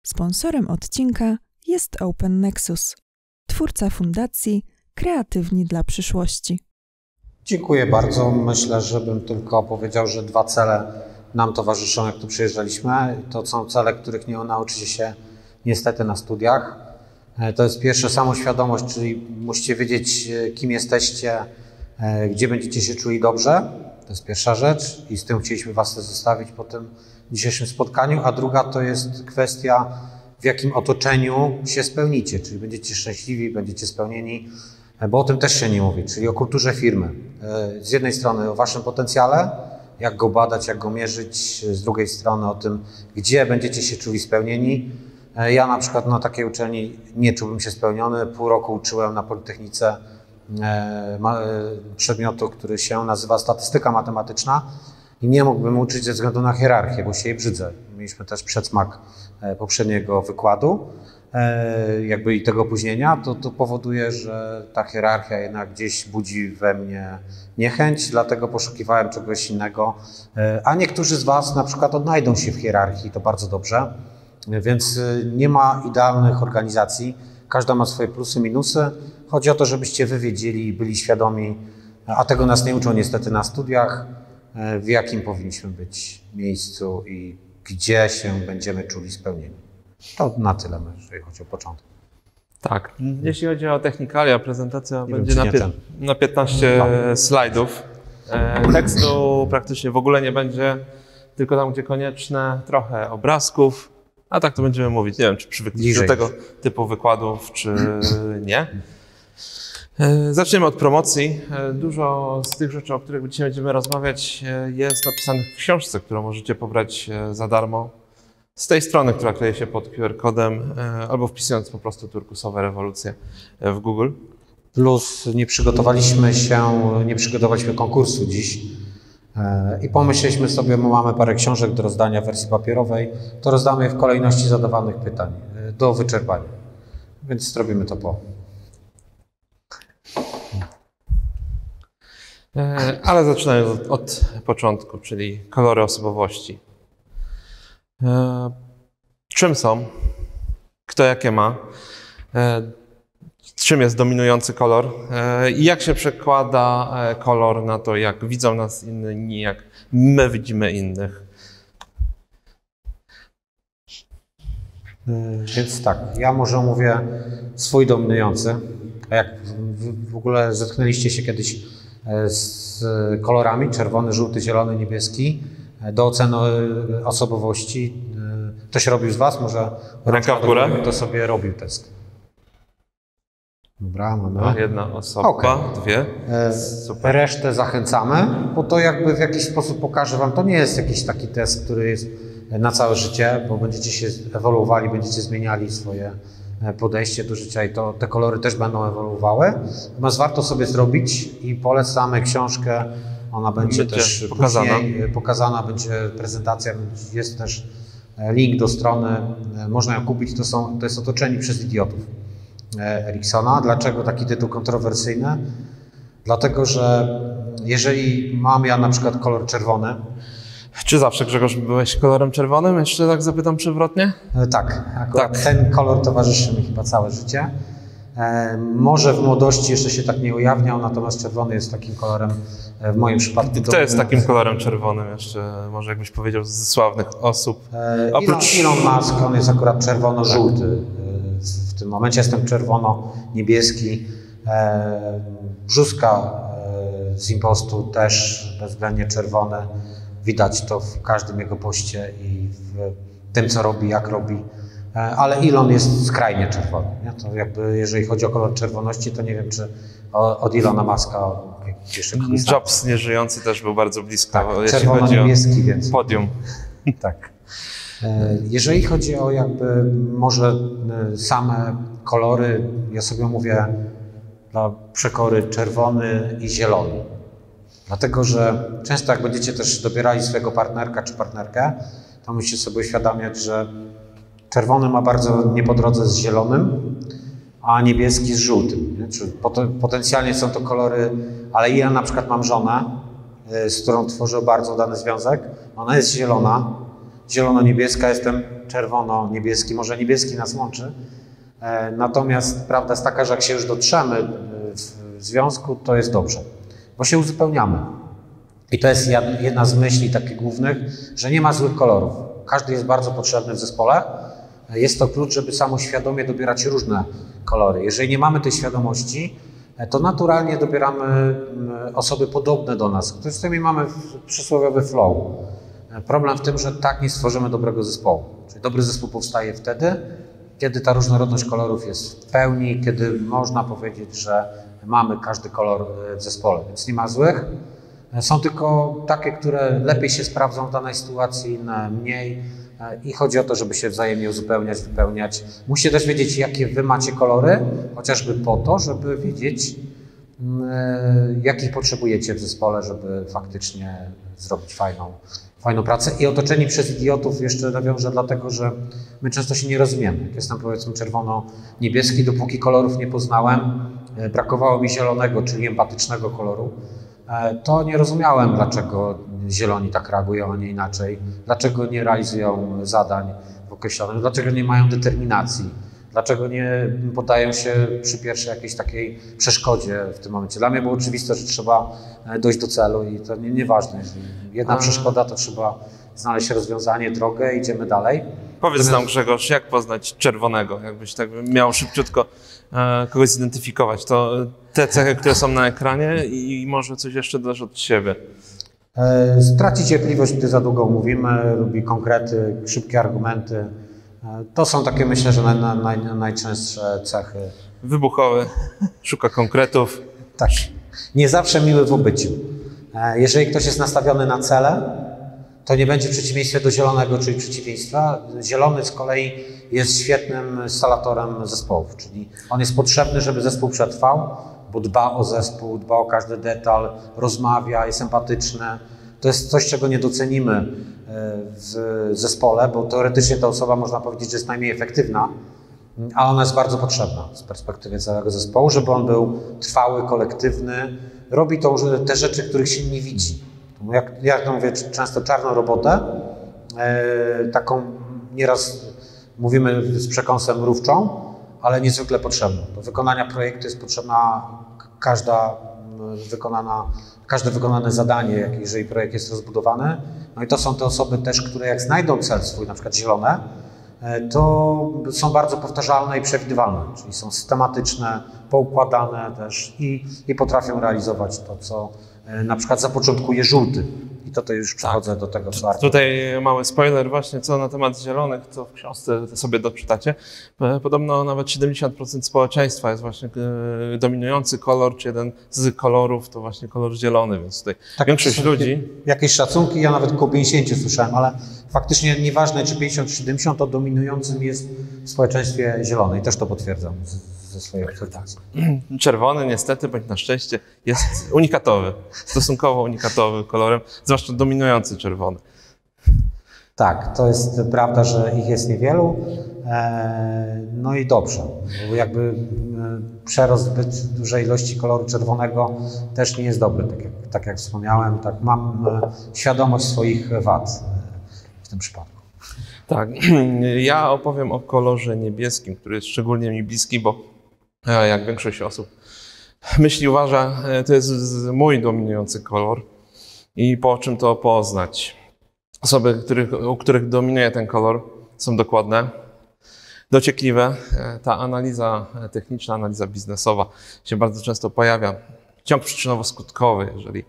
Sponsorem odcinka jest Open Nexus, twórca fundacji Kreatywni dla przyszłości. Dziękuję bardzo. Myślę, żebym tylko powiedział, że dwa cele nam towarzyszą, jak tu przyjeżdżaliśmy. To są cele, których nie nauczycie się niestety na studiach. To jest pierwsze, samoświadomość, czyli musicie wiedzieć, kim jesteście, gdzie będziecie się czuli dobrze. To jest pierwsza rzecz i z tym chcieliśmy Was zostawić po tym dzisiejszym spotkaniu. A druga to jest kwestia, w jakim otoczeniu się spełnicie, czyli będziecie szczęśliwi, będziecie spełnieni, bo o tym też się nie mówi, czyli o kulturze firmy. Z jednej strony o Waszym potencjale, jak go badać, jak go mierzyć, z drugiej strony o tym, gdzie będziecie się czuli spełnieni. Ja na przykład na takiej uczelni nie czułbym się spełniony. Pół roku uczyłem na Politechnice przedmiotu, który się nazywa statystyka matematyczna i nie mógłbym uczyć ze względu na hierarchię, bo się jej brzydzę. Mieliśmy też przedsmak poprzedniego wykładu jakby i tego opóźnienia, to powoduje, że ta hierarchia jednak gdzieś budzi we mnie niechęć, dlatego poszukiwałem czegoś innego, a niektórzy z Was na przykład odnajdą się w hierarchii, to bardzo dobrze, więc nie ma idealnych organizacji, każda ma swoje plusy, minusy. Chodzi o to, żebyście Wy wiedzieli i byli świadomi, a tego nas nie uczą niestety na studiach, w jakim powinniśmy być miejscu i gdzie się będziemy czuli spełnieni. To na tyle, jeżeli chodzi o początek. Tak, jeśli chodzi o technikalia, prezentacja będzie na 15 slajdów. Tekstu praktycznie w ogóle nie będzie, tylko tam, gdzie konieczne, trochę obrazków, a tak to będziemy mówić. Nie wiem, czy przywykliście do tego typu wykładów, czy nie. Zaczniemy od promocji. Dużo z tych rzeczy, o których dzisiaj będziemy rozmawiać, jest opisanych w książce, którą możecie pobrać za darmo z tej strony, która kryje się pod QR-kodem, albo wpisując po prostu turkusowe rewolucje w Google. Plus nie przygotowaliśmy konkursu dziś i pomyśleliśmy sobie, mamy parę książek do rozdania w wersji papierowej, to rozdamy je w kolejności zadawanych pytań do wyczerpania, więc zrobimy to po. Ale zaczynając od początku, czyli kolory osobowości. Czym są? Kto jakie ma? Czym jest dominujący kolor? I jak się przekłada kolor na to, jak widzą nas inni, jak my widzimy innych? Więc tak, ja może omówię swój dominujący. A jak w ogóle zetknęliście się kiedyś z kolorami czerwony, żółty, zielony, niebieski do oceny osobowości. Ktoś robił z Was? Może ręka w górę? Kto sobie robił test? Dobra, mamy. Jedna osoba, dwie. Super. Resztę zachęcamy, bo to jakby w jakiś sposób pokaże Wam, to nie jest jakiś taki test, który jest na całe życie, bo będziecie się ewoluowali, będziecie zmieniali swoje podejście do życia i to te kolory też będą ewoluowały. Natomiast warto sobie zrobić i polecamy książkę, ona będzie też pokazana, będzie prezentacja, jest też link do strony, można ją kupić, to jest Otoczeni przez idiotów Eriksona. Dlaczego taki tytuł kontrowersyjny? Dlatego, że jeżeli mam ja na przykład kolor czerwony. Czy zawsze, Grzegorz, byłeś kolorem czerwonym? Jeszcze tak zapytam przewrotnie? Tak, akurat ten kolor towarzyszy mi chyba całe życie. Może w młodości jeszcze się tak nie ujawniał, natomiast czerwony jest takim kolorem w moim przypadku. Kto jest takim kolorem czerwonym jeszcze, może jakbyś powiedział, ze sławnych osób? Elon Musk, on jest akurat czerwono-żółty. W tym momencie jestem czerwono-niebieski. Brzózka z Impostu też bezwzględnie czerwony. Widać to w każdym jego poście i w tym, co robi, jak robi. Ale Elon jest skrajnie czerwony. Nie? To jakby, jeżeli chodzi o kolor czerwoności, to nie wiem, czy od Elona Muska jeszcze Jobs nieżyjący też był bardzo blisko, tak, jeśli chodzi o więc podium. Tak. Jeżeli chodzi o jakby może same kolory, ja sobie mówię dla przekory czerwony i zielony. Dlatego, że często jak będziecie też dobierali swojego partnerka czy partnerkę, to musicie sobie uświadamiać, że czerwony ma bardzo nie po drodze z zielonym, a niebieski z żółtym. Nie? Czyli potencjalnie są to kolory, ale ja na przykład mam żonę, z którą tworzę bardzo udany związek. Ona jest zielona, zielono-niebieska, jestem czerwono-niebieski, może niebieski nas łączy. Natomiast prawda jest taka, że jak się już dotrzemy w związku, to jest dobrze, bo się uzupełniamy. I to jest jedna z myśli takich głównych, że nie ma złych kolorów. Każdy jest bardzo potrzebny w zespole. Jest to klucz, żeby samoświadomie dobierać różne kolory. Jeżeli nie mamy tej świadomości, to naturalnie dobieramy osoby podobne do nas, z którymi mamy przysłowiowy flow. Problem w tym, że tak nie stworzymy dobrego zespołu. Czyli dobry zespół powstaje wtedy, kiedy ta różnorodność kolorów jest w pełni, kiedy można powiedzieć, że mamy każdy kolor w zespole, więc nie ma złych. Są tylko takie, które lepiej się sprawdzą w danej sytuacji, inne mniej i chodzi o to, żeby się wzajemnie uzupełniać, wypełniać. Musicie też wiedzieć, jakie wy macie kolory, chociażby po to, żeby wiedzieć, jakich potrzebujecie w zespole, żeby faktycznie zrobić fajną pracę. I otoczeni przez idiotów jeszcze nawiążę, dlatego że my często się nie rozumiemy. Jak jestem powiedzmy czerwono-niebieski, dopóki kolorów nie poznałem, brakowało mi zielonego, czyli empatycznego koloru, to nie rozumiałem, dlaczego zieloni tak reagują, a nie inaczej, dlaczego nie realizują zadań w określonym, dlaczego nie mają determinacji, dlaczego nie poddają się przy pierwszej jakiejś takiej przeszkodzie w tym momencie. Dla mnie było oczywiste, że trzeba dojść do celu i to nieważne. Jeżeli jedna przeszkoda, to trzeba znaleźć rozwiązanie, drogę, idziemy dalej. Powiedz nam, Grzegorz, jak poznać czerwonego? Jakbyś tak miał szybciutko kogoś zidentyfikować, to te cechy, które są na ekranie i może coś jeszcze dodasz od siebie. Straci cierpliwość, gdy za długo mówimy, lubi konkrety, szybkie argumenty. To są takie, myślę, że najczęstsze cechy. Wybuchowy, szuka konkretów. Tak, nie zawsze miły w obyciu. Jeżeli ktoś jest nastawiony na cele, to nie będzie w przeciwieństwie do zielonego, czyli przeciwieństwa. Zielony z kolei jest świetnym instalatorem zespołów, czyli on jest potrzebny, żeby zespół przetrwał, bo dba o zespół, dba o każdy detal, rozmawia, jest empatyczny. To jest coś, czego nie docenimy w zespole, bo teoretycznie ta osoba, można powiedzieć, że jest najmniej efektywna, ale ona jest bardzo potrzebna z perspektywy całego zespołu, żeby on był trwały, kolektywny. Robi te rzeczy, których się nie widzi. Ja to mówię często czarną robotę, taką nieraz mówimy z przekąsem mrówczą, ale niezwykle potrzebną. Do wykonania projektu jest potrzebna każde wykonane zadanie, jeżeli projekt jest rozbudowany. No i to są te osoby też, które jak znajdą cel swój, na przykład zielone, to są bardzo powtarzalne i przewidywalne, czyli są systematyczne, poukładane też i potrafią realizować to, co na przykład zapoczątkuje żółty. I to już przechodzę do tego, co Artur. Tutaj mały spoiler właśnie, co na temat zielonych, co w książce sobie doczytacie. Podobno nawet 70% społeczeństwa jest właśnie dominujący kolor, czy jeden z kolorów to właśnie kolor zielony, więc tutaj tak, większość ludzi... Jakieś szacunki, ja nawet koło 50 słyszałem, ale faktycznie nieważne czy 50 czy 70, to dominującym jest w społeczeństwie zielony i też to potwierdzam ze swojej obserwacji. Czerwony niestety, bądź na szczęście, jest unikatowy, stosunkowo unikatowy kolorem, zwłaszcza dominujący czerwony. Tak, to jest prawda, że ich jest niewielu, no i dobrze, bo jakby przerost zbyt dużej ilości koloru czerwonego też nie jest dobry, tak jak wspomniałem, tak mam świadomość swoich wad w tym przypadku. Tak, ja opowiem o kolorze niebieskim, który jest szczególnie mi bliski, bo jak większość osób myśli, uważa, to jest mój dominujący kolor i po czym to poznać. Osoby, u których dominuje ten kolor, są dokładne, dociekliwe. Ta analiza techniczna, analiza biznesowa się bardzo często pojawia. Ciąg przyczynowo-skutkowy, jeżeli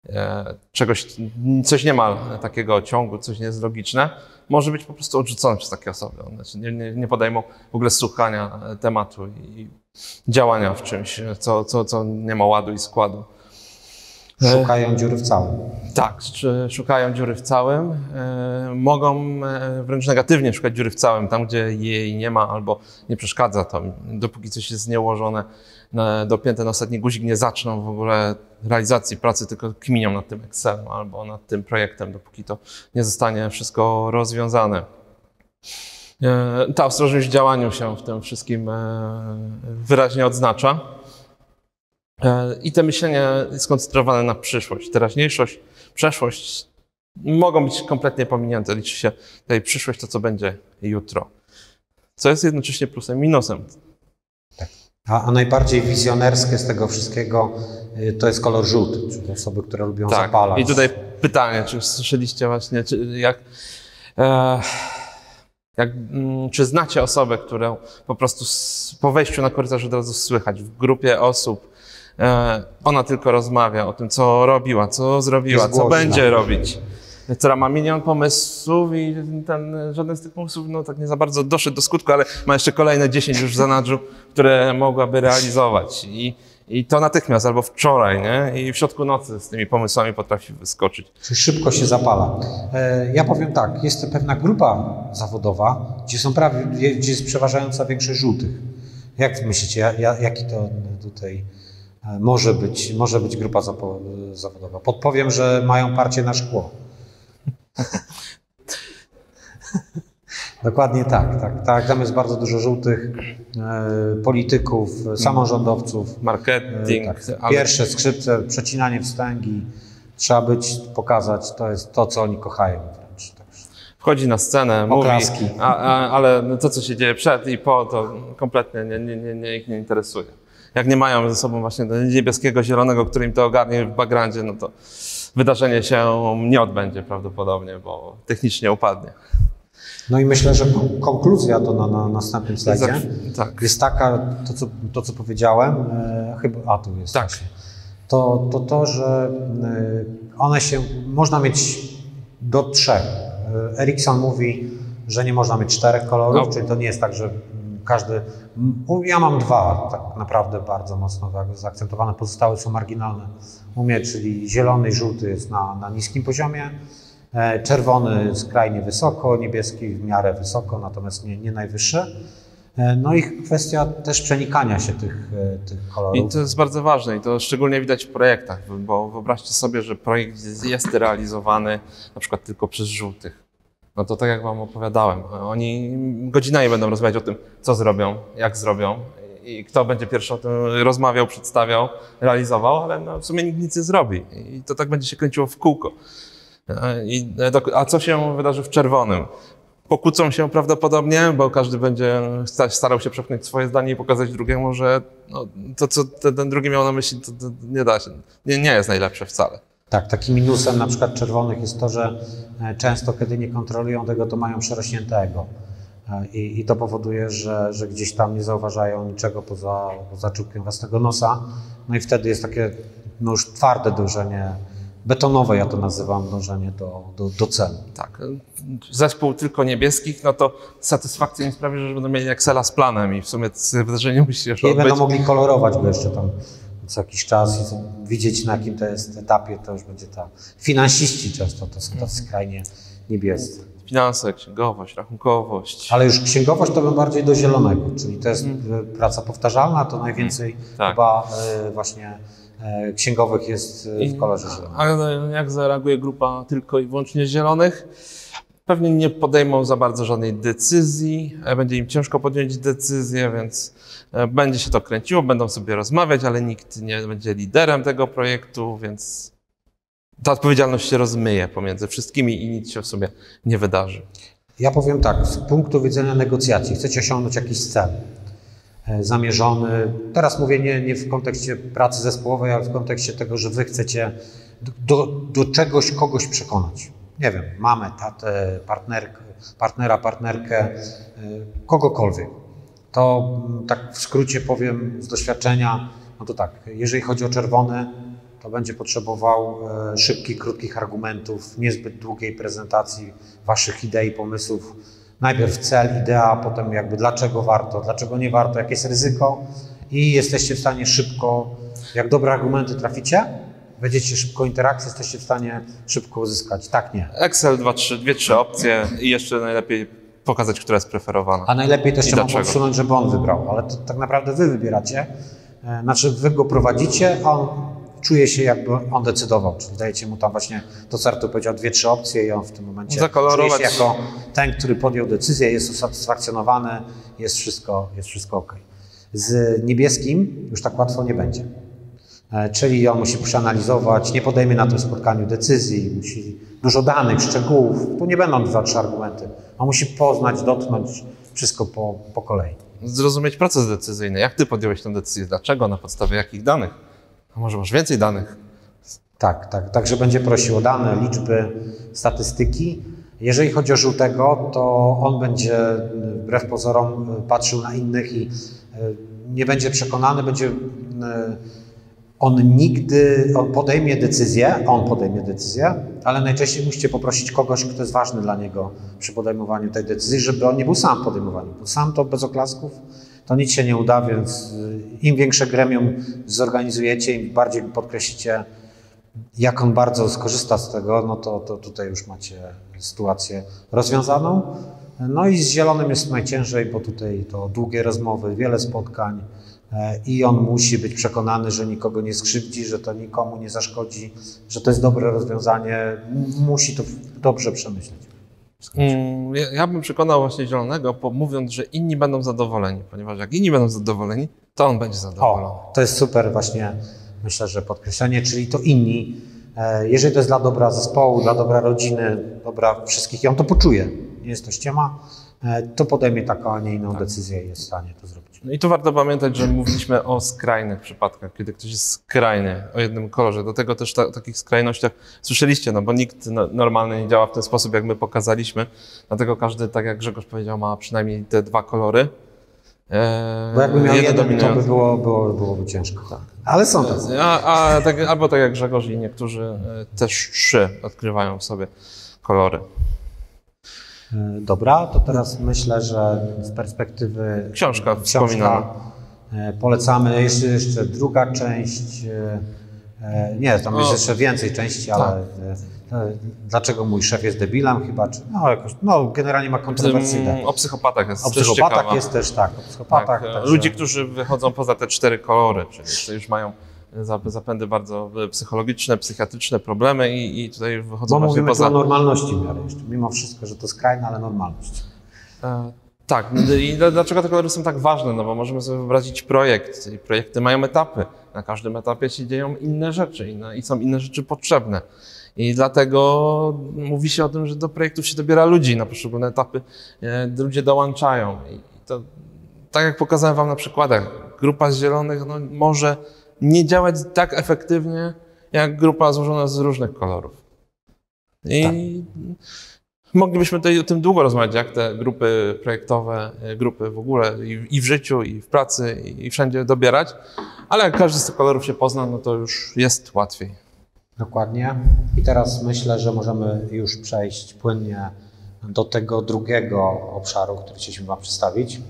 coś nie ma takiego ciągu, coś nie jest logiczne, może być po prostu odrzucone przez takie osoby. One nie podejmą w ogóle słuchania tematu i działania w czymś, co nie ma ładu i składu. Szukają dziury w całym. Tak, szukają dziury w całym. Mogą wręcz negatywnie szukać dziury w całym, tam gdzie jej nie ma albo nie przeszkadza to. Dopóki coś jest nieułożone, dopięte na ostatni guzik, nie zaczną w ogóle realizacji pracy, tylko kminią nad tym Excelem albo nad tym projektem, dopóki to nie zostanie wszystko rozwiązane. Ta ostrożność w działaniu się w tym wszystkim wyraźnie odznacza. I to myślenie jest skoncentrowane na przyszłość. Teraźniejszość, przeszłość mogą być kompletnie pominięte. Liczy się tutaj przyszłość, to co będzie jutro. Co jest jednocześnie plusem i minusem. Tak. A najbardziej wizjonerskie z tego wszystkiego to jest kolor żółty, czyli osoby, które lubią zapalać. I tutaj pytanie, czy słyszeliście właśnie, czy znacie osobę, którą po prostu po wejściu na korytarz od razu słychać w grupie osób, ona tylko rozmawia o tym, co robiła, co zrobiła, co będzie robić, która ma milion pomysłów i żaden z tych pomysłów tak nie za bardzo doszedł do skutku, ale ma jeszcze kolejne 10 już w zanadrzu, które mogłaby realizować. I to natychmiast, albo wczoraj, nie? I w środku nocy z tymi pomysłami potrafi wyskoczyć. Czyli szybko się zapala. Ja powiem tak, jest pewna grupa zawodowa, gdzie jest przeważająca większość żółtych. Jak myślicie, jaki to tutaj może być grupa zawodowa? Podpowiem, że mają parcie na szkło. Dokładnie tak. Tam jest bardzo dużo żółtych polityków, samorządowców. Marketing. Pierwsze skrzypce, przecinanie wstęgi. Trzeba pokazać, to jest to, co oni kochają wręcz. Wchodzi na scenę, oklaski. Mówi, ale to, co się dzieje przed i po, to kompletnie ich nie interesuje. Jak nie mają ze sobą właśnie niebieskiego, zielonego, który im to ogarnie w backgroundzie, no to wydarzenie się nie odbędzie prawdopodobnie, bo technicznie upadnie. No i myślę, że konkluzja to na następnym slajdzie jest taka, to co powiedziałem, chyba, tu jest właśnie, to, że one można mieć do 3. Ericsson mówi, że nie można mieć 4 kolorów, czyli to nie jest tak, że każdy... Ja mam 2 tak naprawdę bardzo mocno zaakcentowane, pozostałe są marginalne u mnie, czyli zielony i żółty jest na niskim poziomie, czerwony skrajnie wysoko, niebieski w miarę wysoko, natomiast nie najwyższy. No i kwestia też przenikania się tych kolorów. I to jest bardzo ważne i to szczególnie widać w projektach, bo wyobraźcie sobie, że projekt jest realizowany na przykład tylko przez żółtych. No to tak jak wam opowiadałem, oni godzinami będą rozmawiać o tym, co zrobią, jak zrobią i kto będzie pierwszy o tym rozmawiał, przedstawiał, realizował, ale w sumie nikt nic nie zrobi i to tak będzie się kręciło w kółko. A co się wydarzy w czerwonym? Pokłócą się prawdopodobnie, bo każdy będzie starał się przepchnąć swoje zdanie i pokazać drugiemu, że to, co ten drugi miał na myśli, to nie da się, nie jest najlepsze wcale. Tak, takim minusem na przykład czerwonych jest to, że często, kiedy nie kontrolują tego, to mają przerośnięte ego. I to powoduje, że gdzieś tam nie zauważają niczego poza czubkiem własnego nosa. No i wtedy jest takie już twarde dążenie, betonowe ja to nazywam, dążenie do celu. Tak, zespół tylko niebieskich, no to satysfakcja im sprawi, że będą mieli Excela z planem i w sumie wydarzenie musi się odbyć. I będą mogli kolorować go jeszcze tam co jakiś czas i widzieć, na jakim to jest etapie, to już będzie finansiści często to są tacy skrajnie niebiescy. Finanse, księgowość, rachunkowość. Ale już księgowość to bym bardziej do zielonego, czyli to jest praca powtarzalna, to najwięcej chyba właśnie księgowych jest w kolorze zielonym. Ale jak zareaguje grupa tylko i wyłącznie zielonych? Pewnie nie podejmą za bardzo żadnej decyzji, będzie im ciężko podjąć decyzję, więc będzie się to kręciło, będą sobie rozmawiać, ale nikt nie będzie liderem tego projektu, więc ta odpowiedzialność się rozmyje pomiędzy wszystkimi i nic się w sumie nie wydarzy. Ja powiem tak, z punktu widzenia negocjacji, chcecie osiągnąć jakiś cel zamierzony. Teraz mówię nie w kontekście pracy zespołowej, ale w kontekście tego, że wy chcecie do czegoś kogoś przekonać. Nie wiem, mamę, tatę, partnerkę, kogokolwiek. To tak w skrócie powiem z doświadczenia, no to tak, jeżeli chodzi o czerwony, to będzie potrzebował szybkich, krótkich argumentów, niezbyt długiej prezentacji waszych idei, pomysłów. Najpierw cel, idea, potem jakby dlaczego warto, dlaczego nie warto, jakie jest ryzyko i jesteście w stanie szybko, jak dobre argumenty traficie, będziecie szybko interakcję, jesteście w stanie szybko uzyskać. Tak, nie. Excel, 2-3 opcje i jeszcze najlepiej pokazać, która jest preferowana. A najlepiej też trzeba podsunąć, żeby on wybrał, ale to tak naprawdę wy wybieracie, znaczy wy go prowadzicie, a on czuje się, jakby on decydował, czyli dajecie mu tam właśnie, to co Artur powiedział, 2-3 opcje i on w tym momencie czuje się jako ten, który podjął decyzję, jest usatysfakcjonowany, jest wszystko ok. Z niebieskim już tak łatwo nie będzie. Czyli on musi przeanalizować, nie podejmie na tym spotkaniu decyzji, musi dużo danych, szczegółów. Tu nie będą 2-3 argumenty. On musi poznać, dotknąć wszystko po kolei. Zrozumieć proces decyzyjny. Jak ty podjąłeś tę decyzję? Dlaczego? Na podstawie jakich danych? A może masz więcej danych? Także będzie prosił o dane, liczby, statystyki. Jeżeli chodzi o żółtego, to on będzie wbrew pozorom patrzył na innych i nie będzie przekonany, on podejmie decyzję, ale najczęściej musicie poprosić kogoś, kto jest ważny dla niego przy podejmowaniu tej decyzji, żeby on nie był sam w podejmowaniu, bo sam to bez oklasków to nic się nie uda, więc im większe gremium zorganizujecie, im bardziej podkreślicie, jak on bardzo skorzysta z tego, no to tutaj już macie sytuację rozwiązaną. No i z zielonym jest najciężej, bo tutaj to długie rozmowy, wiele spotkań i on musi być przekonany, że nikogo nie skrzywdzi, że to nikomu nie zaszkodzi, że to jest dobre rozwiązanie. Musi to dobrze przemyśleć. Ja bym przekonał właśnie zielonego, mówiąc, że inni będą zadowoleni, ponieważ jak inni będą zadowoleni, to on będzie zadowolony. To jest super właśnie, myślę, że podkreślenie, czyli to inni. Jeżeli to jest dla dobra zespołu, dla dobra rodziny, dobra wszystkich i on to poczuje, nie jest to ściema, to podejmie taką, a nie inną decyzję i jest w stanie to zrobić. No i tu warto pamiętać, że mówiliśmy o skrajnych przypadkach, kiedy ktoś jest skrajny o jednym kolorze. Do tego też takich skrajnościach słyszeliście, no bo nikt normalny nie działa w ten sposób, jak my pokazaliśmy. Dlatego każdy, tak jak Grzegorz powiedział, ma przynajmniej te 2 kolory. Bo jakby miał jeden, to by byłoby ciężko. Tak. Ale są tacy. Albo tak jak Grzegorz i niektórzy też 3 odkrywają w sobie kolory. Dobra, to teraz myślę, że z perspektywy Książka wspominana. Polecamy jeszcze druga część. Nie, tam jest jeszcze więcej części, ale dlaczego mój szef jest debilem chyba, czy generalnie ma kontrowersyjne. O psychopatach jest o psychopatach jest też tak. O psychopatach, także... Ludzi, którzy wychodzą poza te 4 kolory, czyli już mają zapędy bardzo psychologiczne, psychiatryczne problemy i tutaj wychodzą właśnie mówimy poza... o normalności w miarę jeszcze, mimo wszystko, że to skrajna, ale normalność. Tak, i dlaczego te kolory są tak ważne? No bo możemy sobie wyobrazić projekt i projekty mają etapy. Na każdym etapie się dzieją inne rzeczy i są inne rzeczy potrzebne. I dlatego mówi się o tym, że do projektów się dobiera ludzi na poszczególne etapy. Ludzie dołączają. I to, tak jak pokazałem wam na przykładach, grupa z zielonych może nie działać tak efektywnie, jak grupa złożona z różnych kolorów. I moglibyśmy tutaj o tym długo rozmawiać, jak te grupy projektowe, grupy w ogóle i w życiu, i w pracy, i wszędzie dobierać, ale jak każdy z tych kolorów się pozna, no to już jest łatwiej. Dokładnie. I teraz myślę, że możemy już przejść płynnie do tego drugiego obszaru, który chcieliśmy wam przedstawić.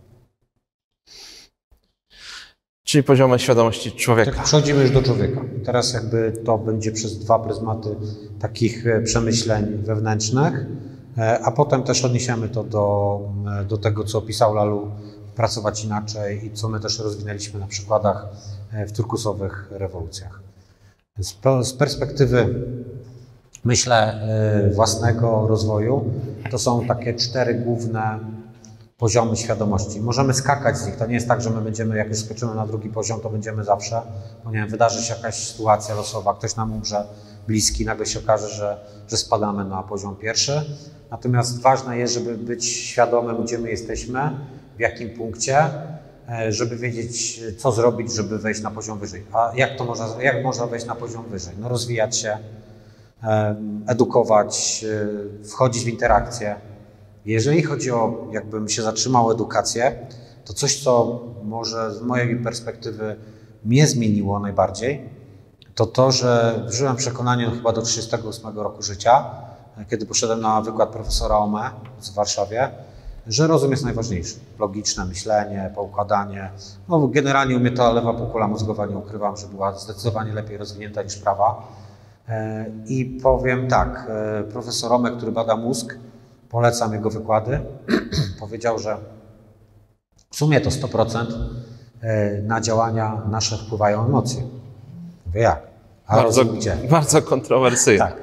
Czyli poziomy świadomości człowieka. Tak, przechodzimy już do człowieka. Teraz jakby to będzie przez 2 pryzmaty takich przemyśleń wewnętrznych, a potem też odniesiemy to do tego, co opisał Lalu, pracować inaczej i co my też rozwinęliśmy na przykładach w turkusowych rewolucjach. Z perspektywy, myślę, własnego rozwoju, to są takie 4 główne poziomy świadomości. Możemy skakać z nich. To nie jest tak, że my będziemy, jak już skoczymy na drugi poziom, to będziemy zawsze, bo nie wiem, wydarzy się jakaś sytuacja losowa, ktoś nam umrze bliski, nagle się okaże, że spadamy na poziom 1. Natomiast ważne jest, żeby być świadomym, gdzie my jesteśmy, w jakim punkcie, żeby wiedzieć, co zrobić, żeby wejść na poziom wyżej. A jak można wejść na poziom wyżej? No rozwijać się, edukować, wchodzić w interakcje. Jeżeli chodzi o, jakbym się zatrzymał, edukację, to coś, co może z mojej perspektywy mnie zmieniło najbardziej, to, że żyłem przekonaniem chyba do 38 roku życia, kiedy poszedłem na wykład profesora Ome w Warszawie, że rozum jest najważniejszy. Logiczne myślenie, poukładanie. No, generalnie u mnie ta lewa półkula mózgowa, nie ukrywam, że była zdecydowanie lepiej rozwinięta niż prawa. I powiem tak, profesor Ome, który bada mózg, polecam jego wykłady, powiedział, że w sumie to 100% na działania nasze wpływają emocje. Mówię jak? A rozum gdzie? Bardzo kontrowersyjne. Tak.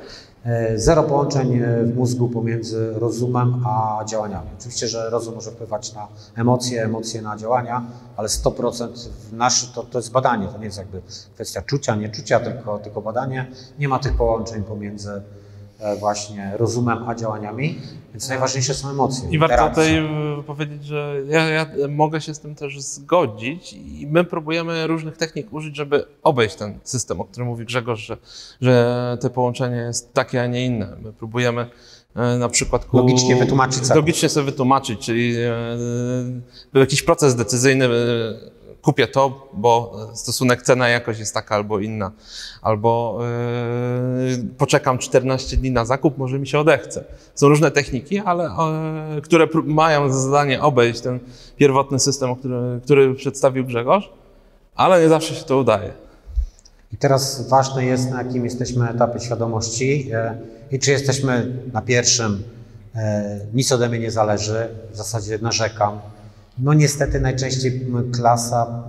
Zero połączeń w mózgu pomiędzy rozumem a działaniami. Oczywiście, że rozum może wpływać na emocje, emocje na działania, ale 100% to jest badanie, to nie jest jakby kwestia czucia, nieczucia, tylko badanie. Nie ma tych połączeń pomiędzy właśnie rozumem a działaniami, więc najważniejsze są emocje. I warto tutaj powiedzieć, że ja mogę się z tym też zgodzić i my próbujemy różnych technik użyć, żeby obejść ten system, o którym mówi Grzegorz, że to połączenie jest takie, a nie inne. My próbujemy na przykład logicznie wytłumaczyć. Logicznie sobie wytłumaczyć, czyli był jakiś proces decyzyjny, kupię to, bo stosunek cena jakość jest taka albo inna, albo poczekam 14 dni na zakup, może mi się odechce. Są różne techniki, ale które mają za zadanie obejść ten pierwotny system, który przedstawił Grzegorz, ale nie zawsze się to udaje. I teraz ważne jest, na jakim jesteśmy etapie świadomości i czy jesteśmy na pierwszym, nic ode mnie nie zależy, w zasadzie narzekam. No niestety najczęściej klasa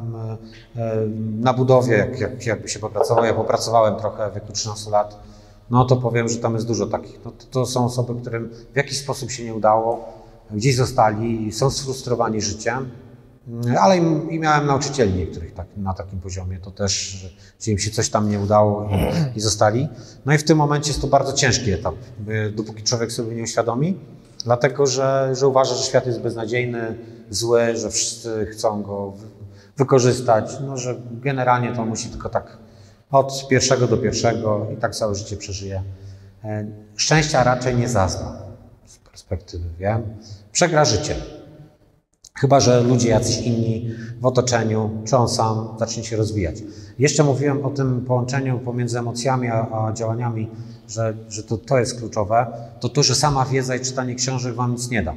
na budowie, jakby się popracował, ja popracowałem trochę w wieku 13 lat, no to powiem, że tam jest dużo takich. No to są osoby, którym w jakiś sposób się nie udało, gdzieś zostali, są sfrustrowani życiem, ale i miałem nauczycieli niektórych na takim poziomie, to też, że im się coś tam nie udało i zostali. No i w tym momencie jest to bardzo ciężki etap, dopóki człowiek sobie nie uświadomi, dlatego że uważa, że świat jest beznadziejny, zły, że wszyscy chcą go wykorzystać, no że generalnie to musi tylko tak od pierwszego do pierwszego i tak całe życie przeżyje. Szczęścia raczej nie zazna z perspektywy, wiem. Przegra życie. Chyba że ludzie jacyś inni w otoczeniu, czy on sam zacznie się rozwijać. Jeszcze mówiłem o tym połączeniu pomiędzy emocjami a działaniami, że to jest kluczowe. To, że sama wiedza i czytanie książek wam nic nie da.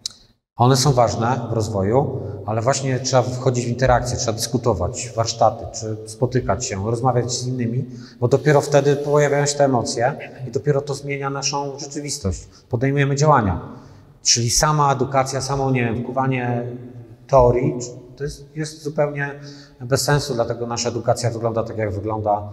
One są ważne w rozwoju, ale właśnie trzeba wchodzić w interakcje, trzeba dyskutować, warsztaty, czy spotykać się, rozmawiać z innymi, bo dopiero wtedy pojawiają się te emocje i dopiero to zmienia naszą rzeczywistość. Podejmujemy działania. Czyli sama edukacja, samo, nie wiem, wkuwanie teorii, to jest zupełnie bez sensu, dlatego nasza edukacja wygląda tak, jak wygląda.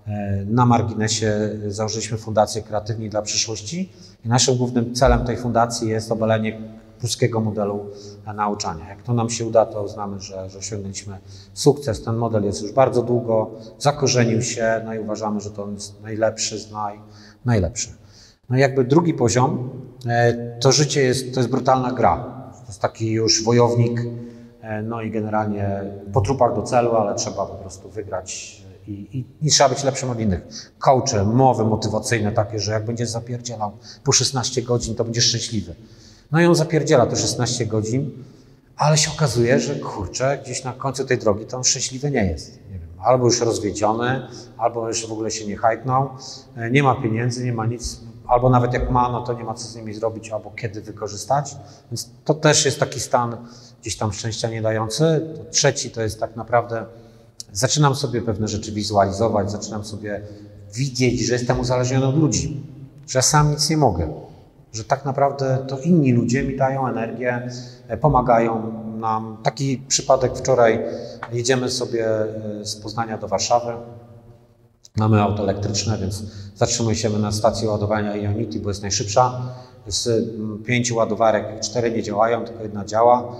Na marginesie założyliśmy Fundację Kreatywni dla Przyszłości i naszym głównym celem tej fundacji jest obalenie pruskiego modelu nauczania. Jak to nam się uda, to uznamy, że osiągnęliśmy sukces. Ten model jest już bardzo długo, zakorzenił się, no i uważamy, że to jest najlepszy z najlepszych. No i jakby drugi poziom, to życie to jest brutalna gra. To jest taki już wojownik, no i generalnie po trupach do celu, ale trzeba po prostu wygrać i trzeba być lepszym od innych. Coache, mowy motywacyjne takie, że jak będziesz zapierdzielał po 16 godzin, to będziesz szczęśliwy. No i on zapierdziela te 16 godzin, ale się okazuje, że kurczę, gdzieś na końcu tej drogi to on szczęśliwy nie jest. Nie wiem, albo już rozwiedziony, albo już w ogóle się nie hajtnął, nie ma pieniędzy, nie ma nic, albo nawet jak ma, no to nie ma co z nimi zrobić, albo kiedy wykorzystać. Więc to też jest taki stan gdzieś tam szczęścia nie dający. Trzeci to jest tak naprawdę, zaczynam sobie pewne rzeczy wizualizować, zaczynam sobie widzieć, że jestem uzależniony od ludzi, że ja sam nic nie mogę. Że tak naprawdę to inni ludzie mi dają energię, pomagają nam. Taki przypadek wczoraj, jedziemy sobie z Poznania do Warszawy, mamy auto elektryczne, więc zatrzymujemy na stacji ładowania Ionity, bo jest najszybsza. Z 5 ładowarek 4 nie działają, tylko jedna działa.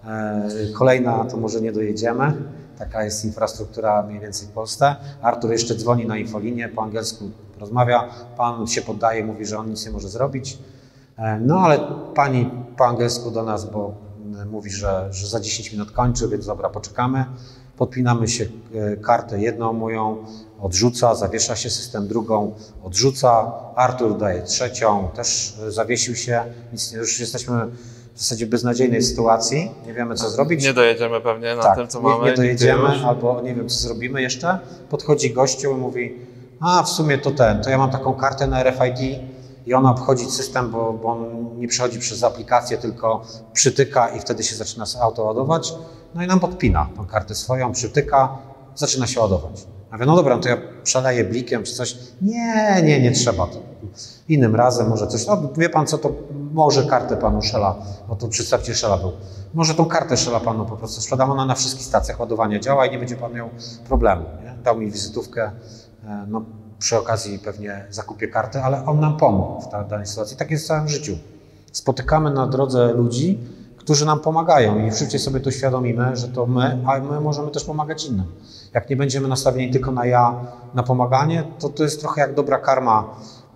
Kolejna to może nie dojedziemy. Taka jest infrastruktura mniej więcej w Polsce. Artur jeszcze dzwoni na infolinię, po angielsku rozmawia, pan się poddaje, mówi, że on nic nie może zrobić. No ale pani po angielsku do nas, bo mówi, że za 10 minut kończy, więc dobra, poczekamy. Podpinamy się kartę jedną moją, odrzuca, zawiesza się system, drugą odrzuca. Artur daje trzecią, też zawiesił się. Już jesteśmy w zasadzie w beznadziejnej sytuacji, nie wiemy co zrobić. Nie dojedziemy pewnie na tym, co mamy. Nie dojedziemy, albo nie wiem co zrobimy jeszcze. Podchodzi gościu i mówi, a w sumie to ja mam taką kartę na RFID i ona obchodzi system, bo on nie przechodzi przez aplikację, tylko przytyka i wtedy się zaczyna auto ładować. No i nam podpina tą kartę swoją, przytyka, zaczyna się ładować. Ja mówię, no dobra, to ja przeleję blikiem czy coś. Nie trzeba. To innym razem może coś. No wie pan co, to może kartę panu Shella, bo to przedstawiciel Shella był. Może tą kartę Shella panu po prostu sprzedam, ona na wszystkich stacjach ładowania działa i nie będzie pan miał problemu. Nie? Dał mi wizytówkę. No, przy okazji pewnie zakupię kartę, ale on nam pomógł w danej sytuacji. Tak jest w całym życiu. Spotykamy na drodze ludzi, którzy nam pomagają i szybciej sobie to świadomimy, że to my, a my możemy też pomagać innym. Jak nie będziemy nastawieni tylko na ja, na pomaganie, to jest trochę jak dobra karma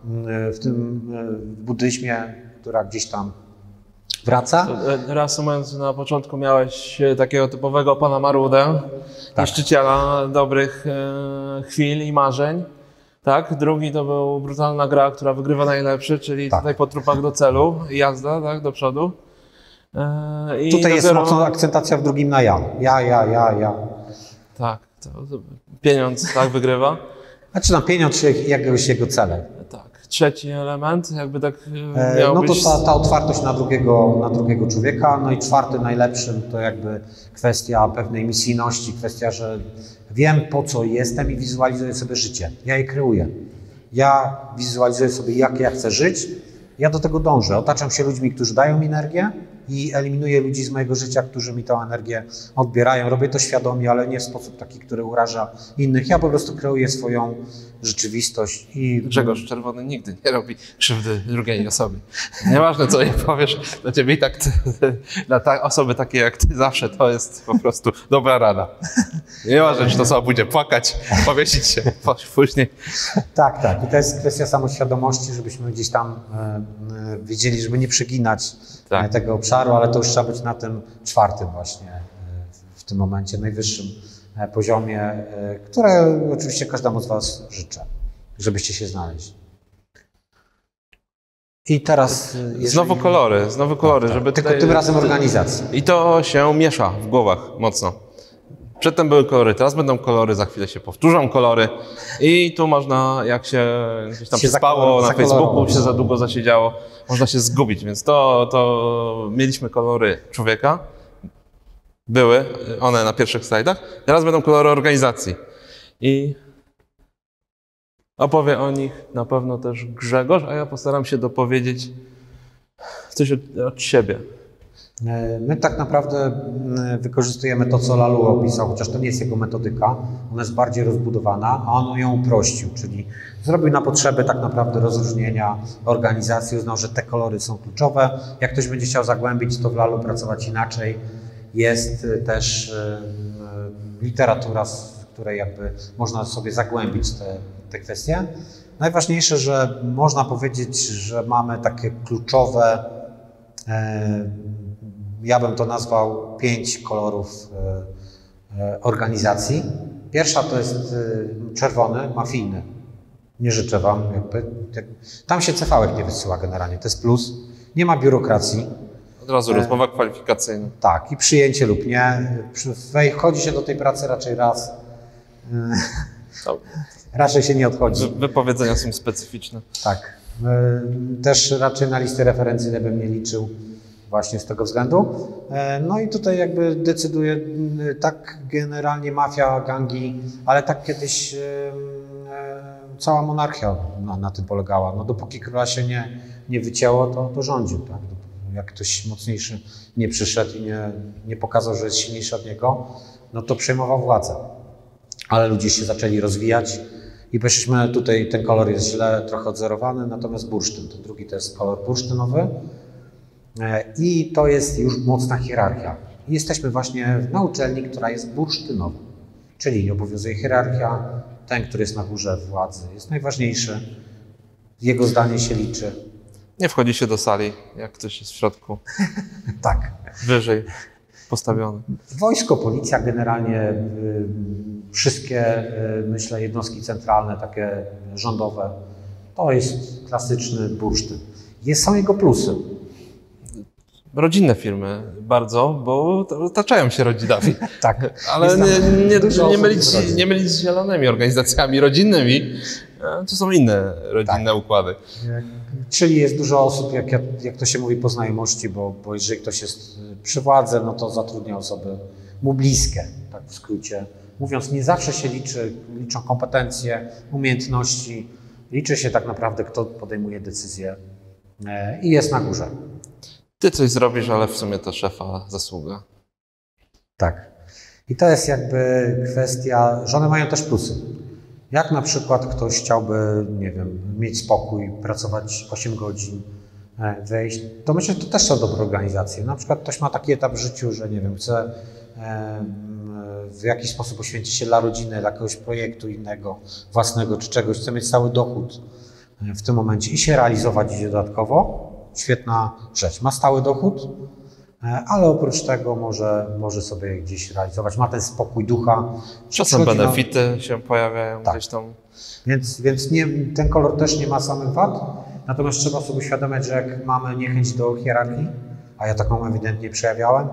w buddyzmie, która gdzieś tam wraca. Reasumując, na początku miałeś takiego typowego pana Marudę, niszczyciela dobrych chwil i marzeń. Tak? Drugi to był brutalna gra, która wygrywa najlepszy, czyli tutaj po trupach do celu, jazda do przodu. I tutaj jest mocno akcentacja w drugim na ja. Ja. Tak, to pieniądz wygrywa. Znaczy tam pieniądz czy jakiegoś jego cele. Tak. Trzeci element, jakby tak miał no to być... ta otwartość na drugiego człowieka. No i czwarty najlepszym to jakby kwestia pewnej misyjności, kwestia, że wiem po co jestem i wizualizuję sobie życie. Ja je kreuję. Ja wizualizuję sobie jak ja chcę żyć. Ja do tego dążę. Otaczam się ludźmi, którzy dają mi energię i eliminuję ludzi z mojego życia, którzy mi tę energię odbierają. Robię to świadomie, ale nie w sposób taki, który uraża innych. Ja po prostu kreuję swoją rzeczywistość. I Grzegorz Czerwony nigdy nie robi krzywdy drugiej osobie. Nieważne, co jej powiesz, dla ciebie i tak dla osoby takiej jak ty zawsze to jest po prostu dobra rada. Nieważne, czy to osoba pójdzie płakać, powiesić się później. Tak. I to jest kwestia samoświadomości, żebyśmy gdzieś tam wiedzieli, żeby nie przeginać tego obszaru, ale to już trzeba być na tym czwartym właśnie w tym momencie, najwyższym poziomie, które oczywiście każdemu z was życzę, żebyście się znaleźli. I teraz... Znowu kolory, żeby tylko tym razem organizacji. I to się miesza w głowach mocno. Przedtem były kolory, teraz będą kolory, za chwilę się powtórzą kolory i tu można, jak się gdzieś tam spało na Facebooku, się za długo zasiedziało, można się zgubić, więc to mieliśmy kolory człowieka, były one na pierwszych slajdach, teraz będą kolory organizacji i opowie o nich na pewno też Grzegorz, a ja postaram się dopowiedzieć coś od siebie. My tak naprawdę wykorzystujemy to, co Lalu opisał, chociaż to nie jest jego metodyka, ona jest bardziej rozbudowana, a on ją uprościł, czyli zrobił na potrzeby tak naprawdę rozróżnienia organizacji, uznał, że te kolory są kluczowe. Jak ktoś będzie chciał zagłębić, to w Lalu pracować inaczej. Jest też literatura, w której jakby można sobie zagłębić te kwestie. Najważniejsze, że można powiedzieć, że mamy takie kluczowe, ja bym to nazwał 5 kolorów organizacji. Pierwsza to jest czerwony, mafijny. Nie życzę wam, tam się CV-ek nie wysyła generalnie, to jest plus. Nie ma biurokracji. Od razu rozmowa kwalifikacyjna. Tak, i przyjęcie lub nie. Wchodzi się do tej pracy raczej raz. Raczej się nie odchodzi. Wypowiedzenia są specyficzne. Tak. Też raczej na listy referencyjne bym nie liczył właśnie z tego względu. No i tutaj jakby decyduje tak generalnie mafia, gangi, ale tak kiedyś cała monarchia na tym polegała. No dopóki króla się nie wycięło, to rządził. Tak? Jak ktoś mocniejszy nie przyszedł i nie pokazał, że jest silniejszy od niego, no to przejmował władzę. Ale ludzie się zaczęli rozwijać i poszliśmy tutaj, ten kolor jest źle trochę odzorowany, natomiast bursztyn, ten drugi to jest kolor bursztynowy i to jest już mocna hierarchia. I jesteśmy właśnie na uczelni, która jest bursztynowa, czyli obowiązuje hierarchia, ten, który jest na górze władzy jest najważniejszy, jego zdanie się liczy. Nie wchodzi się do sali, jak ktoś jest w środku. Tak. Wyżej postawiony. Wojsko, policja, generalnie wszystkie, myślę, jednostki centralne, takie rządowe, to jest klasyczny bursztyn. Są jego plusy. Rodzinne firmy bardzo, bo otaczają się rodzinami. Tak. Ale nie mylić z zielonymi organizacjami rodzinnymi. To są inne rodzinne układy. Czyli jest dużo osób, jak to się mówi, po znajomości, bo jeżeli ktoś jest przy władzy, no to zatrudnia osoby mu bliskie, tak w skrócie. Mówiąc, nie zawsze się liczą kompetencje, umiejętności. Liczy się tak naprawdę, kto podejmuje decyzje i jest na górze. Ty coś zrobisz, ale w sumie to szefa zasługa. Tak. I to jest jakby kwestia, że one mają też plusy. Jak na przykład ktoś chciałby, nie wiem, mieć spokój, pracować 8 godzin, wyjść, to myślę, że to też są dobre organizacje. Na przykład ktoś ma taki etap w życiu, że nie wiem, chce w jakiś sposób poświęcić się dla rodziny, dla jakiegoś projektu innego, własnego czy czegoś, chce mieć stały dochód w tym momencie i się realizować dodatkowo. Świetna rzecz. Ma stały dochód, ale oprócz tego może sobie gdzieś realizować. Ma ten spokój ducha. Czasem benefity się pojawiają tak. Gdzieś tam. Więc nie, ten kolor też nie ma samych wad, natomiast trzeba sobie uświadomić, że jak mamy niechęć do hierarchii, a ja taką ewidentnie przejawiałem,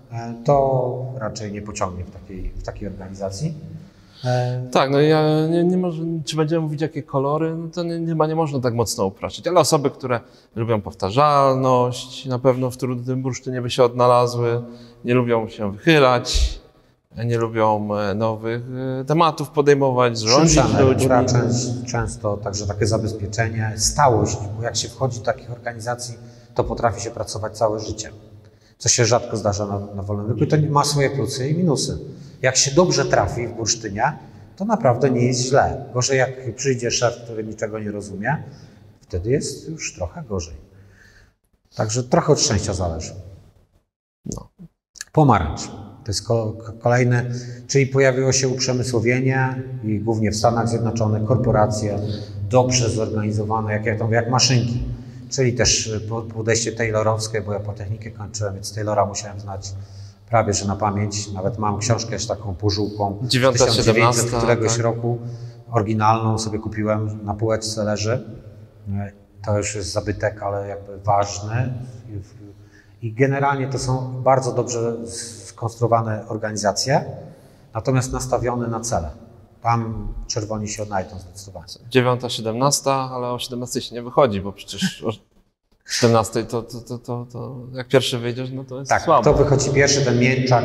to raczej nie pociągnie w takiej organizacji. Tak, no ja nie może, czy będziemy mówić jakie kolory, no to nie można tak mocno upraszczać, ale osoby, które lubią powtarzalność, na pewno w trudnym bursztynie by się odnalazły, nie lubią się wychylać, nie lubią nowych tematów podejmować, rządzić ludźmi. Często także takie zabezpieczenie, stałość, bo jak się wchodzi do takich organizacji, to potrafi się pracować całe życie, co się rzadko zdarza na wolnym rynku i to ma swoje plusy i minusy. Jak się dobrze trafi w bursztynie, to naprawdę nie jest źle. Gorzej jak przyjdzie szef, który niczego nie rozumie, wtedy jest już trochę gorzej. Także trochę od szczęścia zależy. No. Pomarańcz. To jest kolejny, czyli pojawiło się uprzemysłowienie i głównie w Stanach Zjednoczonych korporacje dobrze zorganizowane, jak maszynki. Czyli też podejście taylorowskie, bo ja po technikę kończyłem, więc Taylora musiałem znać prawie że na pamięć. Nawet mam książkę z taką półżółką 1917 któregoś roku. Oryginalną sobie kupiłem, na półeczce leży. To już jest zabytek, ale jakby ważny. I generalnie to są bardzo dobrze skonstruowane organizacje, natomiast nastawione na cele. Tam czerwoni się odnajdą zdecydowanie. 9:17, ale o 17 się nie wychodzi, bo przecież o 17 to jak pierwszy wyjdziesz, no to jest słabo. Tak, to wychodzi pierwszy, ten mięczak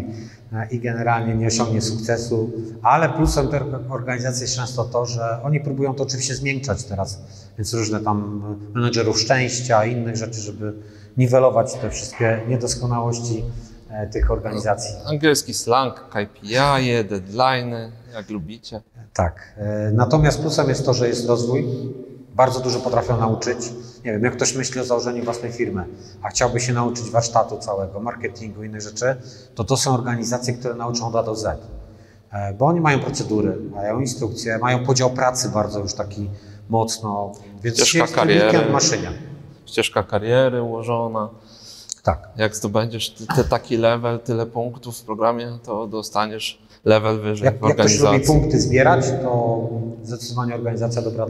i generalnie nie osiągnie sukcesu, ale plusem tej organizacji jest często to, że oni próbują to oczywiście zmiękczać teraz, więc różne tam menedżerów szczęścia i innych rzeczy, żeby niwelować te wszystkie niedoskonałości tych organizacji. Angielski slang, KPI, deadline'y, jak lubicie. Tak, natomiast plusem jest to, że jest rozwój, bardzo dużo potrafią nauczyć. Nie wiem, jak ktoś myśli o założeniu własnej firmy, a chciałby się nauczyć warsztatu całego, marketingu, innych rzeczy, to są organizacje, które nauczą od A do Z. Bo oni mają procedury, mają instrukcje, mają podział pracy bardzo już taki mocno, więc ścieżka kariery, maszynie. Ścieżka kariery ułożona. Tak. Jak zdobędziesz taki level, tyle punktów w programie, to dostaniesz level wyżej w organizacji. Jak ktoś lubi punkty zbierać, to zdecydowanie organizacja dobra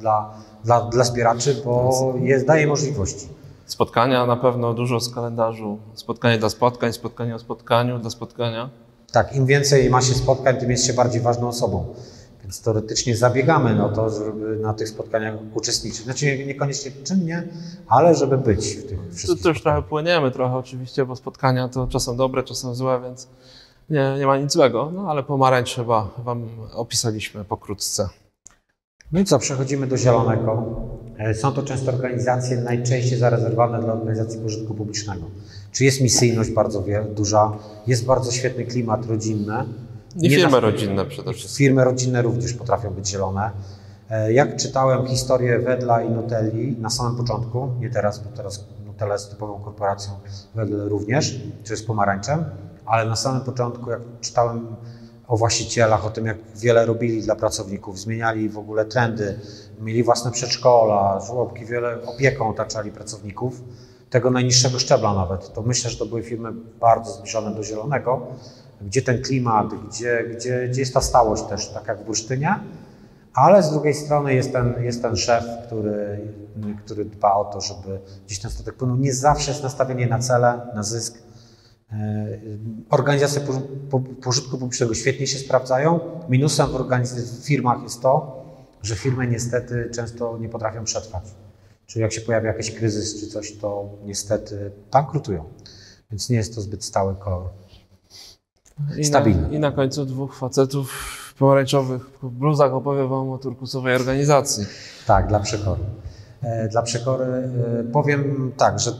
dla zbieraczy, bo daje możliwości. Spotkania na pewno dużo z kalendarzu. Spotkanie dla spotkań, spotkanie o spotkaniu dla spotkania. Tak, im więcej ma się spotkań, tym jest się bardziej ważną osobą. Więc teoretycznie zabiegamy o to, żeby na tych spotkaniach uczestniczyć. Znaczy niekoniecznie czynnie, ale żeby być w tych wszystkich. Tu już trochę płyniemy, oczywiście, bo spotkania to czasem dobre, czasem złe, więc nie ma nic złego. No ale pomarańcz chyba Wam opisaliśmy pokrótce. No i co, przechodzimy do zielonego. Są to często organizacje najczęściej zarezerwowane dla organizacji pożytku publicznego. Czy jest misyjność bardzo duża, jest bardzo świetny klimat rodzinny. I firmy rodzinne przede wszystkim. Firmy rodzinne również potrafią być zielone. Jak czytałem historię Wedla i Nutelli na samym początku, nie teraz, bo teraz Nutella jest typową korporacją, Wedl również, czy jest pomarańczem, ale na samym początku, jak czytałem o właścicielach, o tym, jak wiele robili dla pracowników, zmieniali w ogóle trendy, mieli własne przedszkola, żłobki, wiele opieką otaczali pracowników, tego najniższego szczebla nawet. To myślę, że to były firmy bardzo zbliżone do zielonego, gdzie ten klimat, gdzie jest ta stałość też, tak jak w bursztynie, ale z drugiej strony jest ten szef, który dba o to, żeby gdzieś ten statek płynął. Nie zawsze jest nastawienie na cele, na zysk. Organizacje pożytku publicznego świetnie się sprawdzają. Minusem w firmach jest to, że firmy niestety często nie potrafią przetrwać. Czyli jak się pojawia jakiś kryzys czy coś, to niestety bankrutują. Więc nie jest to zbyt stały kolor. Stabilny. I na końcu dwóch facetów pomarańczowych w bluzach opowie Wam o turkusowej organizacji. Tak, dla przekory. Dla przekory powiem tak, że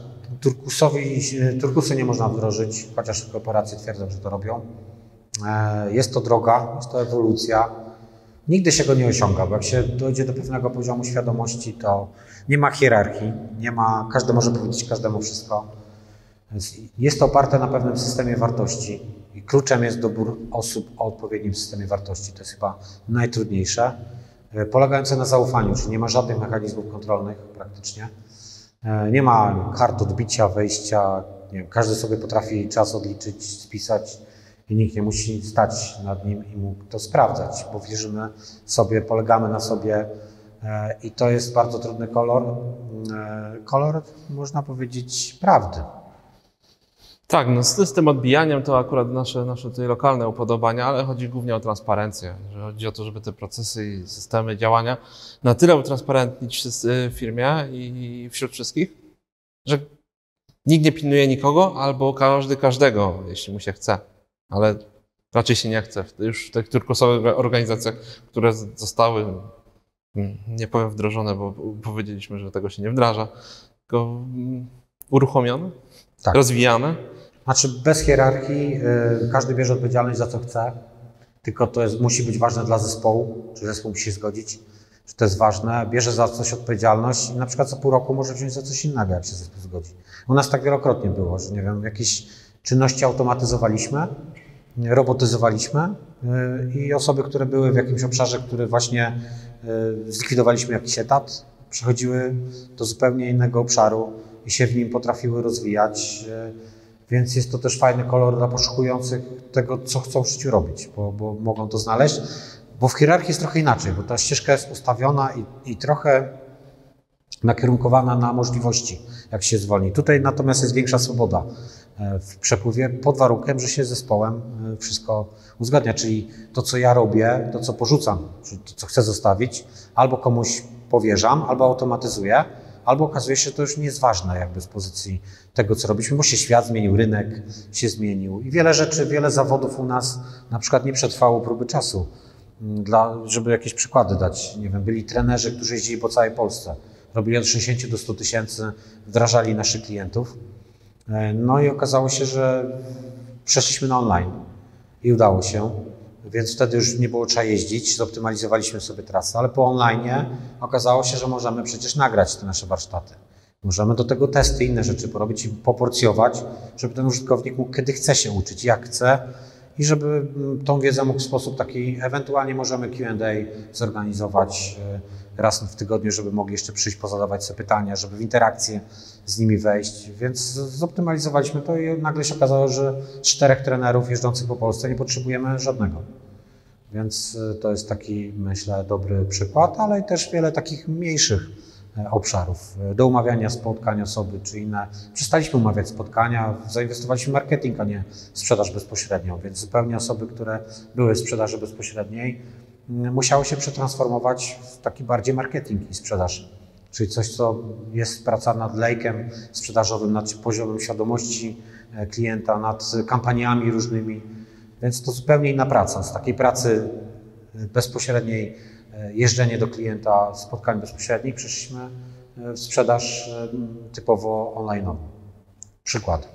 turkusu nie można wdrożyć, chociaż korporacje twierdzą, że to robią. Jest to droga, jest to ewolucja. Nigdy się go nie osiąga, bo jak się dojdzie do pewnego poziomu świadomości, to nie ma hierarchii, każdy może powiedzieć każdemu wszystko. Jest to oparte na pewnym systemie wartości i kluczem jest dobór osób o odpowiednim systemie wartości. To jest chyba najtrudniejsze, polegające na zaufaniu, czyli nie ma żadnych mechanizmów kontrolnych praktycznie. Nie ma kart odbicia, wejścia, nie wiem, każdy sobie potrafi czas odliczyć, spisać i nikt nie musi stać nad nim i mógł to sprawdzać, bo wierzymy sobie, polegamy na sobie i to jest bardzo trudny kolor, można powiedzieć, prawdy. Tak, no z tym odbijaniem to akurat nasze tutaj lokalne upodobania, ale chodzi głównie o transparencję, że chodzi o to, żeby te procesy i systemy działania na tyle utransparentnić w firmie i wśród wszystkich, że nikt nie pilnuje nikogo albo każdy każdego, jeśli mu się chce, ale raczej się nie chce. Już w tych turkusowych organizacjach, które zostały, nie powiem wdrożone, bo powiedzieliśmy, że tego się nie wdraża, tylko uruchomione, tak, rozwijane. Znaczy bez hierarchii każdy bierze odpowiedzialność za co chce, tylko to musi być ważne dla zespołu, czy zespół musi się zgodzić, że to jest ważne, bierze za coś odpowiedzialność i na przykład co pół roku może wziąć za coś innego, jak się zespół zgodzi. U nas tak wielokrotnie było, że nie wiem, jakieś czynności automatyzowaliśmy, robotyzowaliśmy i osoby, które były w jakimś obszarze, który właśnie zlikwidowaliśmy jakiś etat, przechodziły do zupełnie innego obszaru i się w nim potrafiły rozwijać, więc jest to też fajny kolor dla poszukujących tego, co chcą w życiu robić, bo mogą to znaleźć, bo w hierarchii jest trochę inaczej, bo ta ścieżka jest ustawiona i trochę nakierunkowana na możliwości, jak się zwolni. Tutaj natomiast jest większa swoboda w przepływie pod warunkiem, że się z zespołem wszystko uzgadnia, czyli to, co ja robię, to, co porzucam, czyli to, co chcę zostawić, albo komuś powierzam, albo automatyzuję, albo okazuje się, że to już nie jest ważne jakby z pozycji tego, co robiliśmy, bo się świat zmienił, rynek się zmienił i wiele rzeczy, wiele zawodów u nas na przykład nie przetrwało próby czasu. Żeby jakieś przykłady dać, nie wiem, byli trenerzy, którzy jeździli po całej Polsce, robili od 60 do 100 tysięcy, wdrażali naszych klientów. No i okazało się, że przeszliśmy na online i udało się, więc wtedy już nie było trzeba jeździć, zoptymalizowaliśmy sobie trasę, ale po online okazało się, że możemy przecież nagrać te nasze warsztaty. Możemy do tego testy, inne rzeczy porobić i poporcjować, żeby ten użytkownik mógł kiedy chce się uczyć, jak chce i żeby tą wiedzę mógł w sposób taki, ewentualnie możemy Q&A zorganizować raz w tygodniu, żeby mogli jeszcze przyjść, pozadawać sobie pytania, żeby w interakcję z nimi wejść, więc zoptymalizowaliśmy to i nagle się okazało, że 4 trenerów jeżdżących po Polsce nie potrzebujemy żadnego. Więc to jest taki, myślę, dobry przykład, ale też wiele takich mniejszych obszarów. Do umawiania spotkań osoby czy inne. Przestaliśmy umawiać spotkania, zainwestowaliśmy w marketing, a nie sprzedaż bezpośrednią, więc zupełnie osoby, które były w sprzedaży bezpośredniej, musiały się przetransformować w taki bardziej marketing i sprzedaż. Czyli coś, co jest praca nad lejkiem sprzedażowym, nad poziomem świadomości klienta, nad kampaniami różnymi. Więc to zupełnie inna praca. Z takiej pracy bezpośredniej, jeżdżenie do klienta, spotkań bezpośrednich, przeszliśmy w sprzedaż typowo online'ową. Przykład.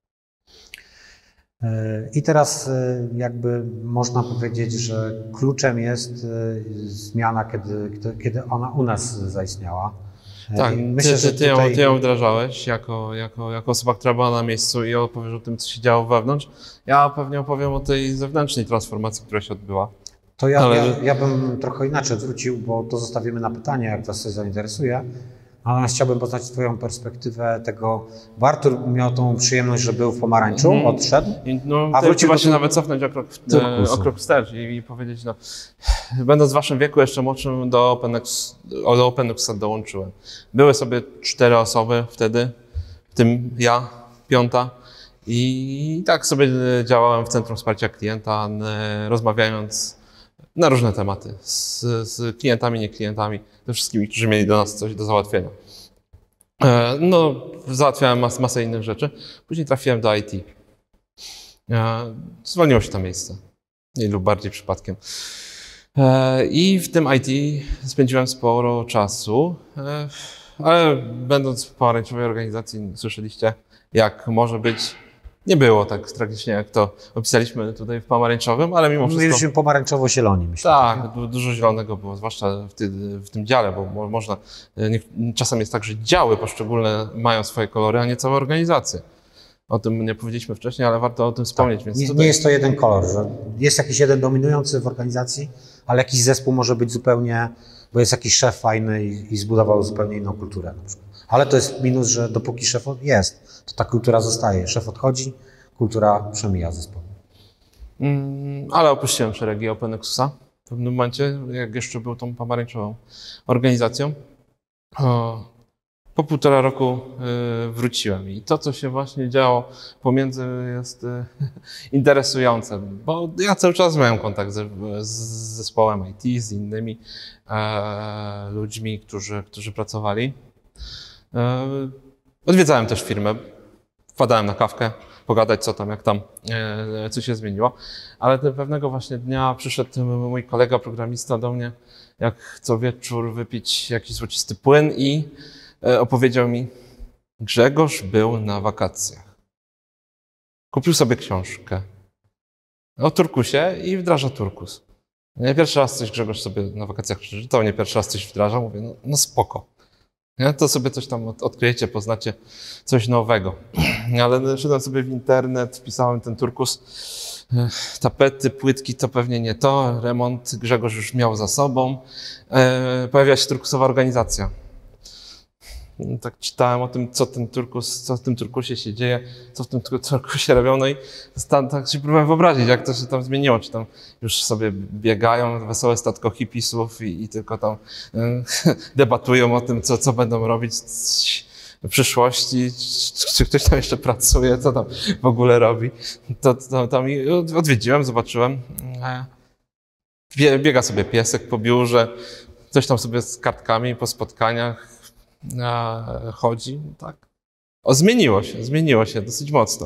I teraz jakby można powiedzieć, że kluczem jest zmiana, kiedy ona u nas zaistniała. Tak, myślę, że ty ją wdrażałeś jako osoba, która była na miejscu i opowiesz o tym, co się działo wewnątrz. Ja pewnie opowiem o tej zewnętrznej transformacji, która się odbyła. To ja bym trochę inaczej odwrócił, bo to zostawimy na pytanie, jak was coś zainteresuje. Natomiast chciałbym poznać twoją perspektywę tego, bo Artur miał tą przyjemność, że był w Pomarańczu, odszedł, a wrócił właśnie nawet cofnąć o krok wstecz i powiedzieć, no, będąc w waszym wieku, jeszcze młodszym, do OpenX dołączyłem. Były sobie 4 osoby wtedy, w tym ja, 5. I tak sobie działałem w Centrum Wsparcia Klienta, rozmawiając na różne tematy z klientami, nie klientami, ze wszystkimi, którzy mieli do nas coś do załatwienia. No, załatwiałem masę innych rzeczy. Później trafiłem do IT. Zwolniło się to miejsce, mniej lub bardziej przypadkiem. I w tym IT spędziłem sporo czasu, ale będąc w pomarańczowej organizacji, słyszeliście, jak może być Nie było tak tragicznie, jak to opisaliśmy tutaj w pomarańczowym, ale mimo wszystko... Mieliśmy pomarańczowo-zieloni, myślę. Tak, dużo zielonego było, zwłaszcza w tym dziale, bo można... Czasem jest tak, że działy poszczególne mają swoje kolory, a nie całe organizacje. O tym nie powiedzieliśmy wcześniej, ale warto o tym wspomnieć. Tak, więc nie jest to jeden kolor, że jest jakiś jeden dominujący w organizacji, ale jakiś zespół może być zupełnie, bo jest jakiś szef fajny i zbudował zupełnie inną kulturę. Na przykład. Ale to jest minus, że dopóki szef jest, to ta kultura zostaje. Szef odchodzi, kultura przemija zespół. Ale opuściłem szeregi OpenNexusa w pewnym momencie, jak jeszcze był tą pomarańczową organizacją. Po 1,5 roku wróciłem i to, co się właśnie działo pomiędzy, jest interesujące, bo ja cały czas miałem kontakt z zespołem IT, z innymi ludźmi, którzy pracowali. Odwiedzałem też firmę, wpadałem na kawkę, pogadać co tam, jak tam, co się zmieniło, ale pewnego właśnie dnia przyszedł mój kolega programista do mnie, jak co wieczór wypić jakiś złocisty płyn i opowiedział mi: Grzegorz był na wakacjach. Kupił sobie książkę o turkusie i wdraża turkus. Nie pierwszy raz coś Grzegorz sobie na wakacjach przeczytał, nie pierwszy raz coś wdraża. Mówię, no spoko. Nie? To sobie coś tam odkryjecie, poznacie coś nowego. Ale szedłem sobie w internet, wpisałem ten turkus. Tapety, płytki to pewnie nie to. Remont Grzegorz już miał za sobą. Pojawia się turkusowa organizacja. Tak czytałem o tym, co w tym turkusie się dzieje, co w tym turkusie robią, no i tak się próbowałem wyobrazić, jak to się tam zmieniło, czy tam już sobie biegają wesołe statko hipisów i tylko tam debatują o tym, co będą robić w przyszłości, czy ktoś tam jeszcze pracuje, co tam w ogóle robi. To tam odwiedziłem, zobaczyłem. Biega sobie piesek po biurze, coś tam sobie z kartkami po spotkaniach chodzi, tak. Zmieniło się dosyć mocno.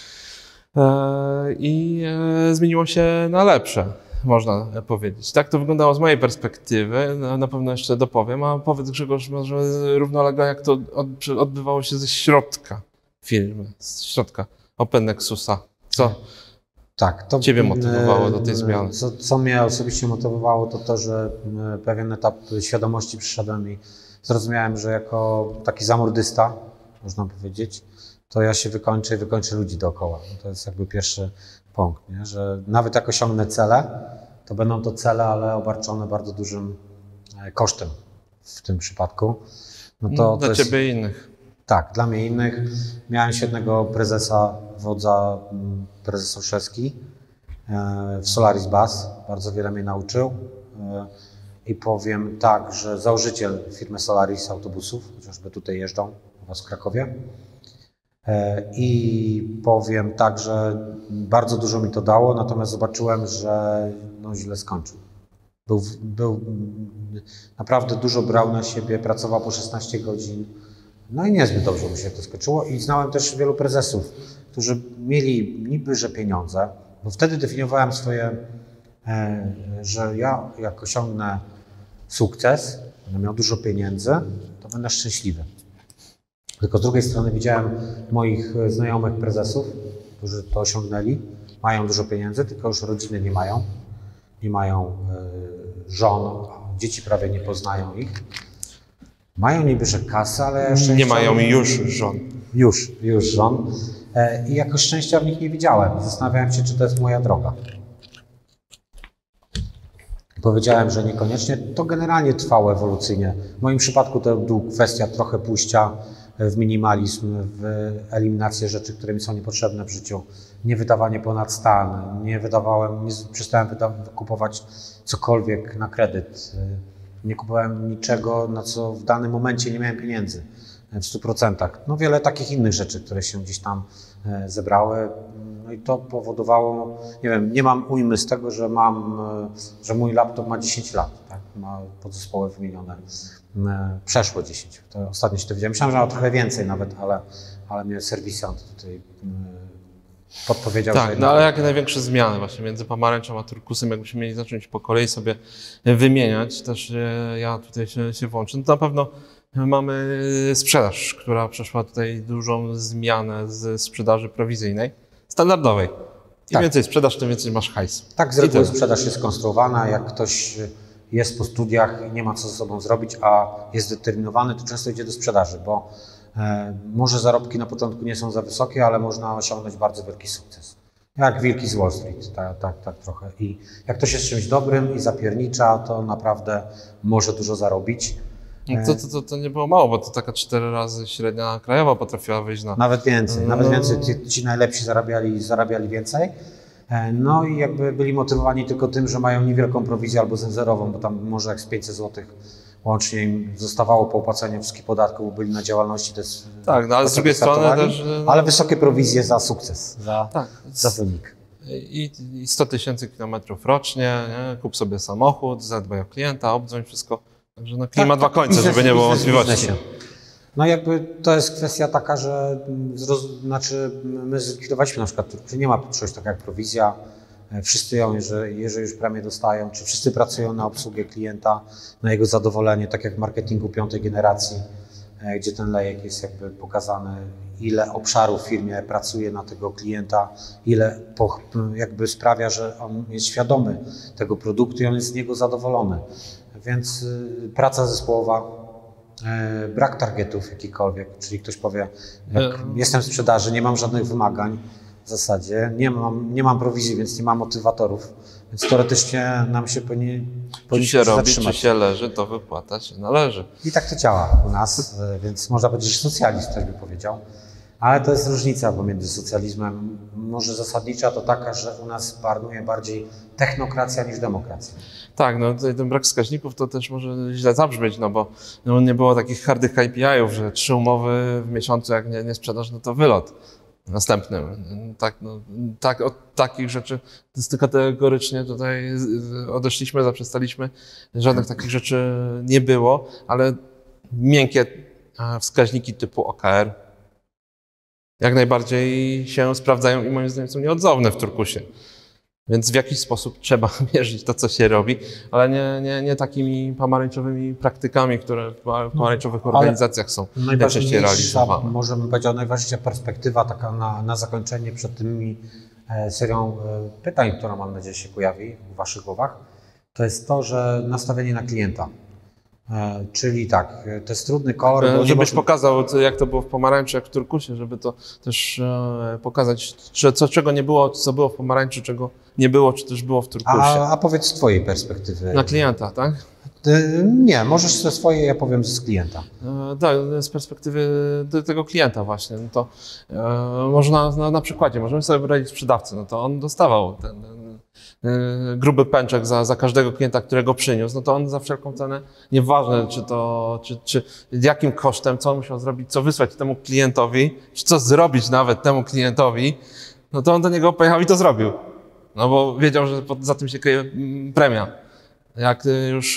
I zmieniło się na lepsze, można powiedzieć. Tak to wyglądało z mojej perspektywy, na pewno jeszcze dopowiem, a powiedz Grzegorz może równolegle, jak to odbywało się ze środka firmy, z środka OpenNexusa. Co Ciebie motywowało do tej zmiany? Co mnie osobiście motywowało, to, że pewien etap świadomości przyszedłem i zrozumiałem, że jako taki zamordysta, można powiedzieć, to ja się wykończę i wykończę ludzi dookoła. To jest jakby pierwszy punkt, nie? Że nawet jak osiągnę cele, to będą to cele, ale obarczone bardzo dużym kosztem w tym przypadku. Dla Ciebie i innych. Tak, dla mnie innych. Miałem świetnego prezesa, wodza, prezes Olszewski w Solaris Bus. Bardzo wiele mnie nauczył. I powiem tak, że założyciel firmy Solaris autobusów, chociażby tutaj jeżdżą u was w Krakowie. I powiem tak, że bardzo dużo mi to dało, natomiast zobaczyłem, że źle skończył. Był naprawdę dużo brał na siebie, pracował po 16 godzin. No i niezbyt dobrze mu się to skończyło. I znałem też wielu prezesów, którzy mieli niby, że pieniądze, bo wtedy definiowałem swoje, że ja jak osiągnę sukces, będę miał dużo pieniędzy, to będę szczęśliwy. Tylko z drugiej strony widziałem moich znajomych prezesów, którzy to osiągnęli, mają dużo pieniędzy, tylko już rodziny nie mają żon, dzieci prawie nie poznają ich. Mają niby, że kasę, ale nie mają już żon. Już żon. I jakoś szczęścia w nich nie widziałem. Zastanawiałem się, czy to jest moja droga. Powiedziałem, że niekoniecznie. To generalnie trwało ewolucyjnie. W moim przypadku to była kwestia trochę pójścia w minimalizm, w eliminację rzeczy, które mi są niepotrzebne w życiu. Nie wydawanie ponad stan. Przestałem kupować cokolwiek na kredyt. Nie kupowałem niczego, na co w danym momencie nie miałem pieniędzy w 100%. No wiele takich innych rzeczy, które się gdzieś tam zebrały. No i to powodowało, nie wiem, nie mam ujmy z tego, że mój laptop ma 10 lat, tak? Ma podzespoły wymienione. Przeszło 10. To ostatnio się to widziałem. Myślałem, że ma trochę więcej nawet, ale mnie serwisant tutaj podpowiedział, tak, że ale jakie największe zmiany właśnie między pomarańczą a turkusem, jakbyśmy mieli zacząć po kolei sobie wymieniać, też ja tutaj się włączę, no to na pewno mamy sprzedaż, która przeszła tutaj dużą zmianę z sprzedaży prowizyjnej. standardowej. Im Tak. więcej sprzedaż, tym więcej masz hajs. Tak z reguły sprzedaż jest konstruowana. Jak ktoś jest po studiach i nie ma co ze sobą zrobić, a jest zdeterminowany, to często idzie do sprzedaży, bo może zarobki na początku nie są za wysokie, ale można osiągnąć bardzo wielki sukces. Jak wilki z Wall Street, tak trochę. I jak ktoś jest czymś dobrym i zapiernicza, to naprawdę może dużo zarobić. To nie było mało, bo to taka 4 razy średnia krajowa potrafiła wyjść na... Nawet więcej. Ci najlepsi zarabiali więcej. No i jakby byli motywowani tylko tym, że mają niewielką prowizję albo zerową, bo tam może jak z 500 zł łącznie im zostawało po opłaceniu wszystkich podatków, bo byli na działalności. To jest tak, no ale z drugiej strony też... Ale wysokie prowizje za sukces, za wynik. I 100 000 kilometrów rocznie, nie? Kup sobie samochód, zadbaj o klienta, obdzwoń wszystko. Także no, klima dwa końce, żeby nie było wątpliwości. No jakby to jest kwestia taka, że my zlikwidowaliśmy na przykład, że nie ma czegoś takiego jak prowizja, wszyscy ją, jeżeli już premię dostają, czy wszyscy pracują na obsługę klienta, na jego zadowolenie, tak jak w marketingu 5. generacji, gdzie ten lejek jest jakby pokazany, ile obszarów w firmie pracuje na tego klienta, ile jakby sprawia, że on jest świadomy tego produktu i on jest z niego zadowolony. Więc praca zespołowa, brak targetów jakichkolwiek, czyli ktoś powie, jak jestem w sprzedaży, nie mam żadnych wymagań w zasadzie, nie mam prowizji, więc nie mam motywatorów, więc teoretycznie nam się powinni czy się robi, zatrzymać. Czy się leży, to wypłata się należy. I tak to działa u nas, więc można powiedzieć, że socjalizm też by powiedział, ale to jest różnica pomiędzy socjalizmem. Może zasadnicza to taka, że u nas panuje bardziej technokracja niż demokracja. Tak, no tutaj ten brak wskaźników to też może źle zabrzmieć, no bo nie było takich hardych KPI-ów, że 3 umowy w miesiącu, jak nie sprzedasz, no to wylot następnym. Tak, od takich rzeczy kategorycznie tutaj odeszliśmy, zaprzestaliśmy. Żadnych takich rzeczy nie było, ale miękkie wskaźniki typu OKR jak najbardziej się sprawdzają i moim zdaniem są nieodzowne w turkusie. Więc w jakiś sposób trzeba mierzyć to, co się robi, ale nie takimi pomarańczowymi praktykami, które w pomarańczowych organizacjach są najczęściej realizowane. Może bym powiedział, najważniejsza perspektywa taka na zakończenie przed tymi serią pytań, która mam nadzieję się pojawi w Waszych głowach, to jest to, że nastawienie na klienta. Czyli tak, to jest trudny core. Żebyś pokazał, jak to było w pomarańczu, jak w turkusie, żeby to też pokazać, czego nie było, co było w pomarańczu, czego nie było, czy też było w turkusie. A powiedz z Twojej perspektywy. Na klienta, tak? Nie, możesz ze swojej, ja powiem z klienta. Tak, z perspektywy tego klienta właśnie. No to można na przykładzie, możemy sobie wyobrazić sprzedawcę, no to on dostawał ten gruby pęczek za każdego klienta, którego przyniósł, no to on za wszelką cenę, nieważne czy jakim kosztem, co on musiał zrobić, co wysłać temu klientowi, czy co zrobić nawet temu klientowi, no to on do niego pojechał i to zrobił. No bo wiedział, że za tym się kryje premia. Jak już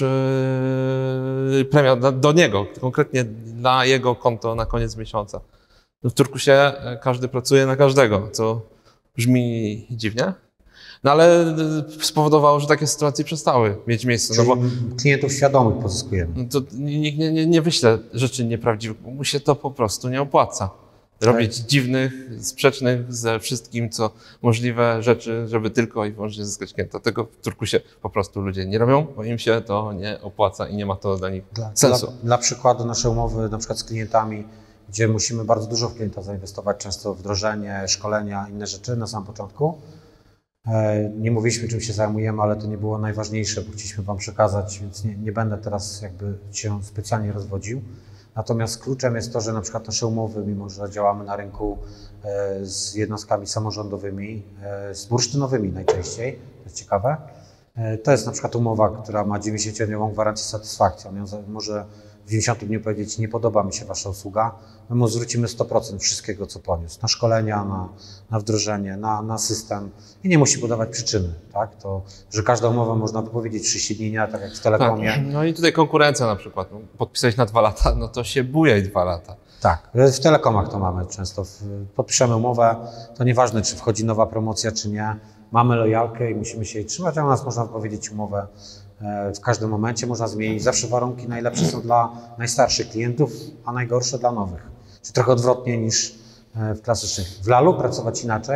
premia do niego, konkretnie na jego konto na koniec miesiąca. W turkusie każdy pracuje na każdego, co brzmi dziwnie. No ale spowodowało, że takie sytuacje przestały mieć miejsce. Czyli no bo klientów świadomych pozyskujemy. No to nikt nie wyśle rzeczy nieprawdziwych, bo mu się to po prostu nie opłaca. Robić dziwnych, sprzecznych ze wszystkim, co możliwe rzeczy, żeby tylko i wyłącznie zyskać klienta. Tego w turkusie po prostu ludzie nie robią, bo im się to nie opłaca i nie ma to dla nich sensu. Dla przykładu nasze umowy na przykład z klientami, gdzie musimy bardzo dużo w klienta zainwestować, często w wdrożenie, szkolenia, inne rzeczy na samym początku. Nie mówiliśmy, czym się zajmujemy, ale to nie było najważniejsze, bo chcieliśmy Wam przekazać, więc nie będę teraz jakby się specjalnie rozwodził. Natomiast kluczem jest to, że na przykład nasze umowy, mimo że działamy na rynku z jednostkami samorządowymi, z bursztynowymi najczęściej, to jest ciekawe, to jest na przykład umowa, która ma 90-dniową gwarancję satysfakcji. On może w 90 dniu powiedzieć, nie podoba mi się Wasza usługa, my mu zwrócimy 100% wszystkiego, co poniósł, na szkolenia, na wdrożenie, na system i nie musi podawać przyczyny, tak? To, że każda umowa można wypowiedzieć 30 dni, nie tak jak w Telekomie. Tak. No i tutaj konkurencja na przykład, podpisać na 2 lata, no to się buje 2 lata. Tak, w Telekomach to mamy często, podpiszemy umowę, to nieważne, czy wchodzi nowa promocja, czy nie, mamy lojalkę i musimy się jej trzymać, a u nas można wypowiedzieć umowę w każdym momencie, można zmienić. Zawsze warunki najlepsze są dla najstarszych klientów, a najgorsze dla nowych. Czyli trochę odwrotnie niż w klasycznych. W Lalu pracować inaczej,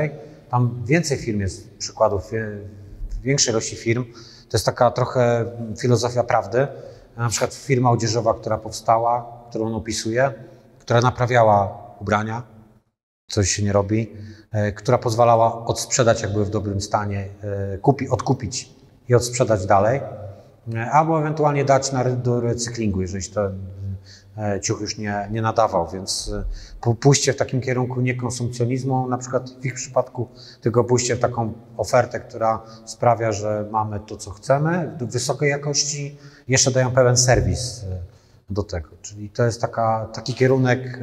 Tam więcej firm jest przykładów, większej ilości firm. To jest taka trochę filozofia prawdy. Na przykład firma odzieżowa, która powstała, którą on opisuje, która naprawiała ubrania, coś się nie robi, która pozwalała odsprzedać, jak były w dobrym stanie, odkupić i odsprzedać dalej, albo ewentualnie dać do recyklingu, jeżeli ten ciuch już nie nadawał, więc pójście w takim kierunku nie konsumpcjonizmu, na przykład w ich przypadku, tylko pójście w taką ofertę, która sprawia, że mamy to, co chcemy, wysokiej jakości, jeszcze dają pełen serwis do tego. Czyli to jest taki kierunek,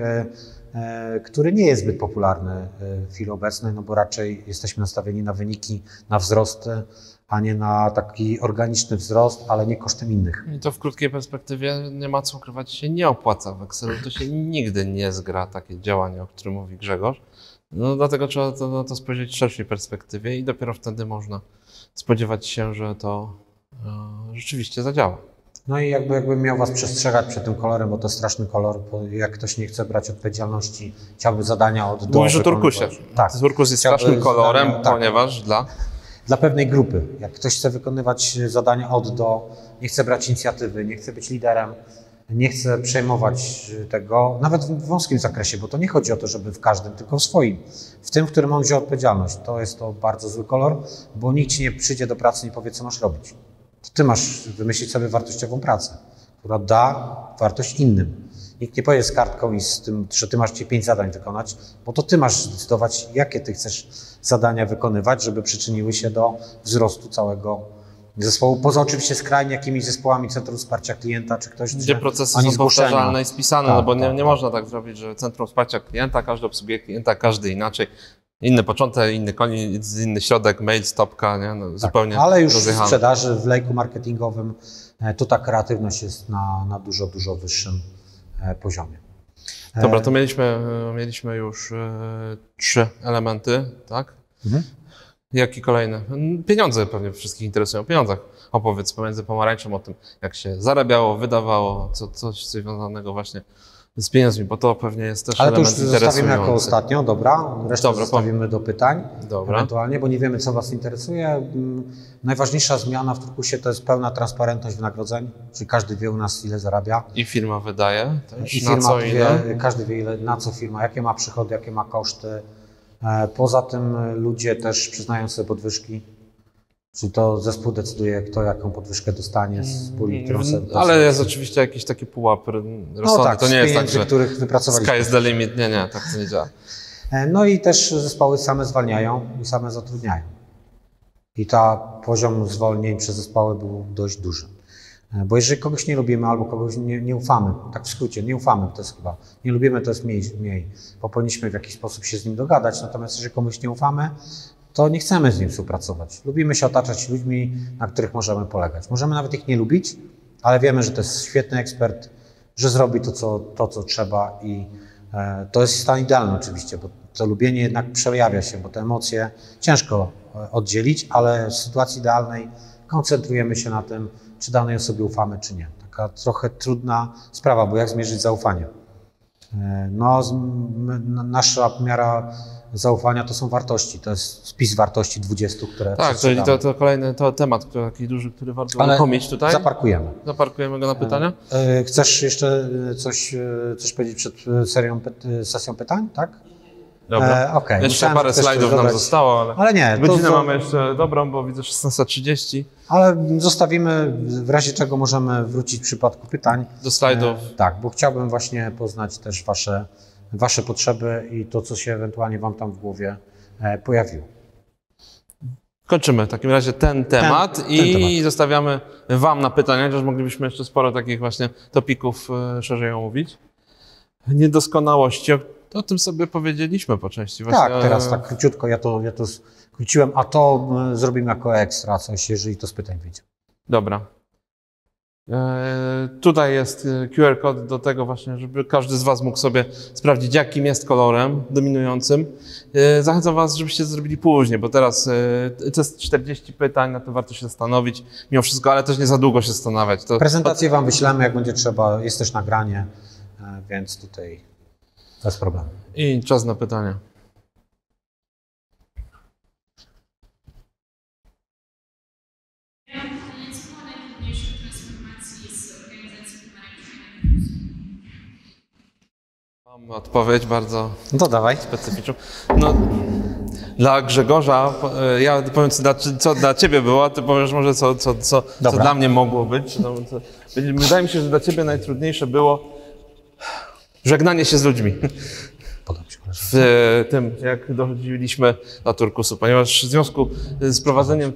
który nie jest zbyt popularny w chwili obecnej, no bo raczej jesteśmy nastawieni na wyniki, na wzrosty, a nie na taki organiczny wzrost, ale nie kosztem innych. I to w krótkiej perspektywie, nie ma co ukrywać, się nie opłaca w Excelu. To się nigdy nie zgra, takie działanie, o którym mówi Grzegorz. No dlatego trzeba na to spojrzeć w szerszej perspektywie i dopiero wtedy można spodziewać się, że to rzeczywiście zadziała. No i jakbym miał was przestrzegać przed tym kolorem, bo to straszny kolor, bo jak ktoś nie chce brać odpowiedzialności, chciałby zadania od do. Mówisz o turkusie. Tak. Turkus jest strasznym kolorem, ponieważ dla pewnej grupy. Jak ktoś chce wykonywać zadania od do, nie chce brać inicjatywy, nie chce być liderem, nie chce przejmować tego, nawet w wąskim zakresie, bo to nie chodzi o to, żeby w każdym, tylko w swoim. W tym, w którym on wziął odpowiedzialność. To jest to bardzo zły kolor, bo nikt ci nie przyjdzie do pracy i nie powie, co masz robić. To ty masz wymyślić sobie wartościową pracę, która da wartość innym. Nikt nie powie z kartką i z tym, że ty masz 5 zadań wykonać, bo to ty masz zdecydować, jakie ty chcesz zadania wykonywać, żeby przyczyniły się do wzrostu całego zespołu. Poza oczywiście skrajnie jakimiś zespołami Centrum Wsparcia Klienta, czy ktoś, gdzie procesy są powtarzalne i spisane, no bo nie można tak zrobić, że Centrum Wsparcia Klienta, każdy obsługuje klienta, każdy inaczej. Inny początek, inny koniec, inny środek, mail, stopka, nie? No, zupełnie ale już rozjechane. W sprzedaży, w lejku marketingowym to ta kreatywność jest na dużo wyższym poziomie. Dobra, to mieliśmy już 3 elementy, tak? Mhm. Jakie kolejne? Pieniądze pewnie wszystkich interesują. O pieniądzach opowiedz pomiędzy pomarańczą o tym, jak się zarabiało, wydawało, coś związanego właśnie z pieniędzmi, bo to pewnie jest też element interesujący. Ale to już zostawimy jako ostatnio, dobra? Resztę zostawimy do pytań, ewentualnie, bo nie wiemy, co was interesuje. Najważniejsza zmiana w turkusie to jest pełna transparentność wynagrodzeń, czyli każdy wie u nas, ile zarabia. I firma wydaje też, i firma każdy wie, na co firma, jakie ma przychody, jakie ma koszty. Poza tym ludzie też przyznają sobie podwyżki. Czyli to zespół decyduje, kto jaką podwyżkę dostanie z puli, którą sobie. Ale jest oczywiście jakiś taki pułap rozsądny. No tak, to nie jest tak, że których wypracowaliśmy. Sky is the limit. Nie, tak to nie działa. No i też zespoły same zwalniają i same zatrudniają. I poziom zwolnień przez zespoły był dość duży. Bo jeżeli kogoś nie lubimy albo kogoś nie ufamy, tak w skrócie, nie ufamy, to jest chyba, nie lubimy, to jest mniej, bo powinniśmy w jakiś sposób się z nim dogadać, natomiast jeżeli komuś nie ufamy, to nie chcemy z nim współpracować. Lubimy się otaczać ludźmi, na których możemy polegać. Możemy nawet ich nie lubić, ale wiemy, że to jest świetny ekspert, że zrobi to, co trzeba i to jest stan idealny oczywiście, bo to lubienie jednak przejawia się, bo te emocje ciężko oddzielić, ale w sytuacji idealnej koncentrujemy się na tym, czy danej osobie ufamy, czy nie. Taka trochę trudna sprawa, bo jak zmierzyć zaufanie? No, nasza miara zaufania to są wartości, to jest spis wartości 20, które czyli to kolejny temat, taki duży, który warto uruchomić tutaj. Zaparkujemy go na pytania. Chcesz jeszcze coś powiedzieć przed sesją pytań, tak? Dobra. Okay. Jeszcze parę slajdów nam zostało, ale nie. Godzinę mamy jeszcze dobrą, bo widzę 16:30. Ale zostawimy, w razie czego możemy wrócić w przypadku pytań. Do slajdów. Tak, bo chciałbym właśnie poznać też wasze potrzeby i to, co się ewentualnie wam tam w głowie pojawiło. Kończymy w takim razie ten temat i zostawiamy wam na pytania, chociaż moglibyśmy jeszcze sporo takich właśnie topików szerzej omówić. Niedoskonałości, o tym sobie powiedzieliśmy po części. Właśnie. Tak, teraz tak króciutko, ja to skróciłem, a to zrobimy jako ekstra coś, jeżeli to z pytań wyjdzie. Dobra. Tutaj jest QR kod do tego właśnie, żeby każdy z was mógł sobie sprawdzić, jakim jest kolorem dominującym. Zachęcam was, żebyście to zrobili później, bo teraz to jest 40 pytań, na to warto się zastanowić mimo wszystko, ale też nie za długo się zastanawiać. Prezentację wam wyślemy, jak będzie trzeba, jest też nagranie, więc tutaj bez problemu. I czas na pytania. Mam odpowiedź bardzo dawaj. specyficzną. No, dla Grzegorza, ja powiem co dla ciebie było, a ty powiesz może co dla mnie mogło być. Wydaje mi się, że dla ciebie najtrudniejsze było żegnanie się z ludźmi. W tym, jak dochodziliśmy do turkusu, ponieważ w związku z prowadzeniem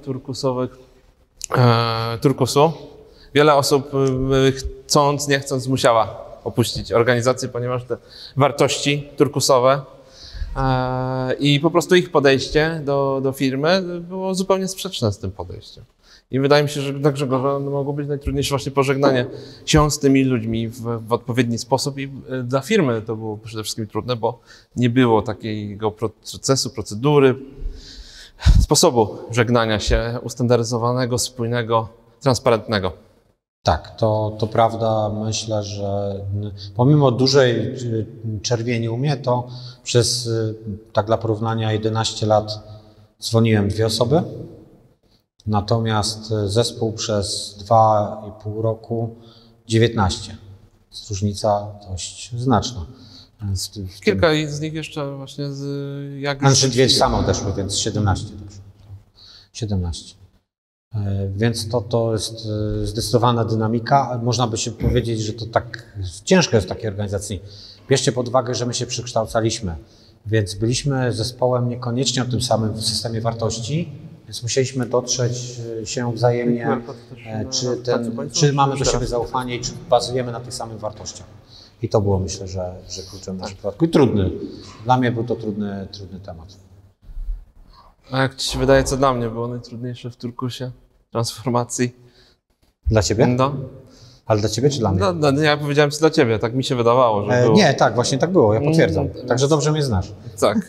turkusu wiele osób chcąc, nie chcąc musiała opuścić organizację, ponieważ te wartości turkusowe i po prostu ich podejście do firmy było zupełnie sprzeczne z tym podejściem. I wydaje mi się, że dla Grzegorza mogło być najtrudniejsze właśnie pożegnanie się z tymi ludźmi w odpowiedni sposób i dla firmy to było przede wszystkim trudne, bo nie było takiego procesu, procedury, sposobu żegnania się ustandaryzowanego, spójnego, transparentnego. Tak, to prawda. Myślę, że pomimo dużej czerwieni u mnie, to przez, tak dla porównania, 11 lat dzwoniłem 2 osoby. Natomiast zespół przez 2,5 roku 19. Jest różnica dość znaczna. Kilka z nich jeszcze właśnie Znaczy 2 same odeszły, więc 17. Dobrze. 17. Więc to jest zdecydowana dynamika. Można by się powiedzieć, że to tak ciężko jest w takiej organizacji. Bierzcie pod uwagę, że my się przekształcaliśmy, więc byliśmy zespołem niekoniecznie o tym samym systemie wartości, więc musieliśmy dotrzeć się wzajemnie, czy mamy do siebie zaufanie i czy bazujemy na tych samych wartościach. I to było, myślę, że kluczem w naszym przypadku. I trudny. Dla mnie był to trudny temat. A jak ci się wydaje, co dla mnie było najtrudniejsze w turkusie? Transformacji? Dla ciebie? No. Ale dla ciebie czy dla mnie? No, ja powiedziałem, co dla ciebie, tak mi się wydawało, że było. Nie, tak, właśnie tak było, ja potwierdzam. Także dobrze mnie znasz. Tak.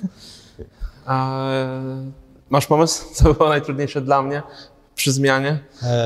Masz pomysł, co było najtrudniejsze dla mnie przy zmianie?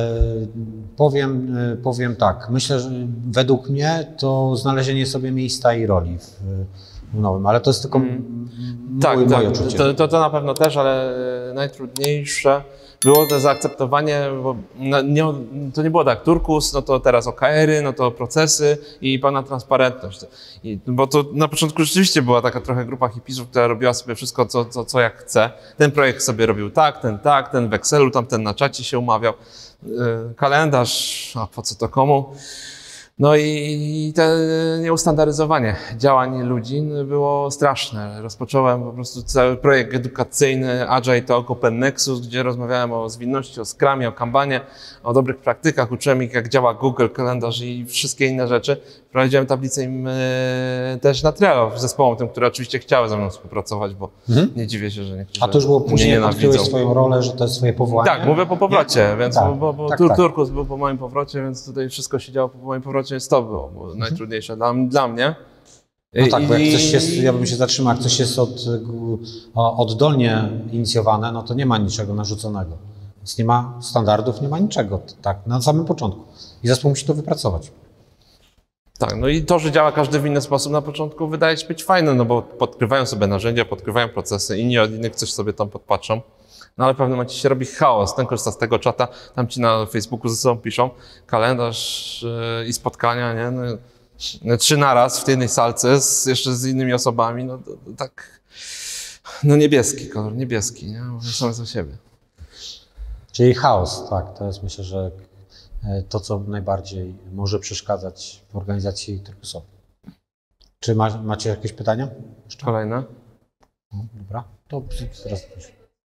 Powiem tak. Myślę, że według mnie to znalezienie sobie miejsca i roli w nowym, ale to jest tylko moje odczucie. To na pewno też, ale najtrudniejsze było to zaakceptowanie, bo to nie było tak, turkus, no to teraz OKR-y, no to procesy i pełna transparentność. Bo to na początku rzeczywiście była taka trochę grupa hipisów, która robiła sobie wszystko, co jak chce. Ten projekt sobie robił tak, ten w Excelu, tamten na czacie się umawiał. Kalendarz, a po co to komu? No i to nieustandaryzowanie działań ludzi było straszne. Rozpocząłem po prostu cały projekt edukacyjny Agile Talk Open Nexus, gdzie rozmawiałem o zwinności, o Scrumie, o Kanbanie, o dobrych praktykach, uczyłem ich, jak działa Google, kalendarz i wszystkie inne rzeczy. Prowadziłem tablicę im też na Trello zespołom tym, które oczywiście chciały ze mną współpracować, bo nie dziwię się, że niektórzy A to już było później, jak odkryłeś swoją rolę, że to jest swoje powołanie? Tak, mówię po powrocie, więc tak. Turkus był po moim powrocie, więc tutaj wszystko się działo po moim powrocie, więc to było najtrudniejsze dla mnie. No tak, bo jak coś jest, ja bym się zatrzymał, jak coś jest oddolnie inicjowane, no to nie ma niczego narzuconego. Więc nie ma standardów, nie ma niczego, tak, na samym początku. I zespół musi to wypracować. Tak, no i to, że działa każdy w inny sposób na początku wydaje się być fajne, no bo podkrywają sobie narzędzia, podkrywają procesy, inni od innych coś sobie tam podpatrzą. No ale w pewnym momencie się robi chaos, ten korzysta z tego czata, tam ci na Facebooku ze sobą piszą kalendarz i spotkania, nie? No, 3 naraz w jednej salce, jeszcze z innymi osobami, no to tak, no niebieski kolor, niebieski, nie? Mówię same za siebie. Czyli chaos, tak, to jest myślę, że to, co najbardziej może przeszkadzać w organizacji turkusowej. Czy macie jakieś pytania? Jeszcze? Kolejne? No, dobra, to teraz proszę.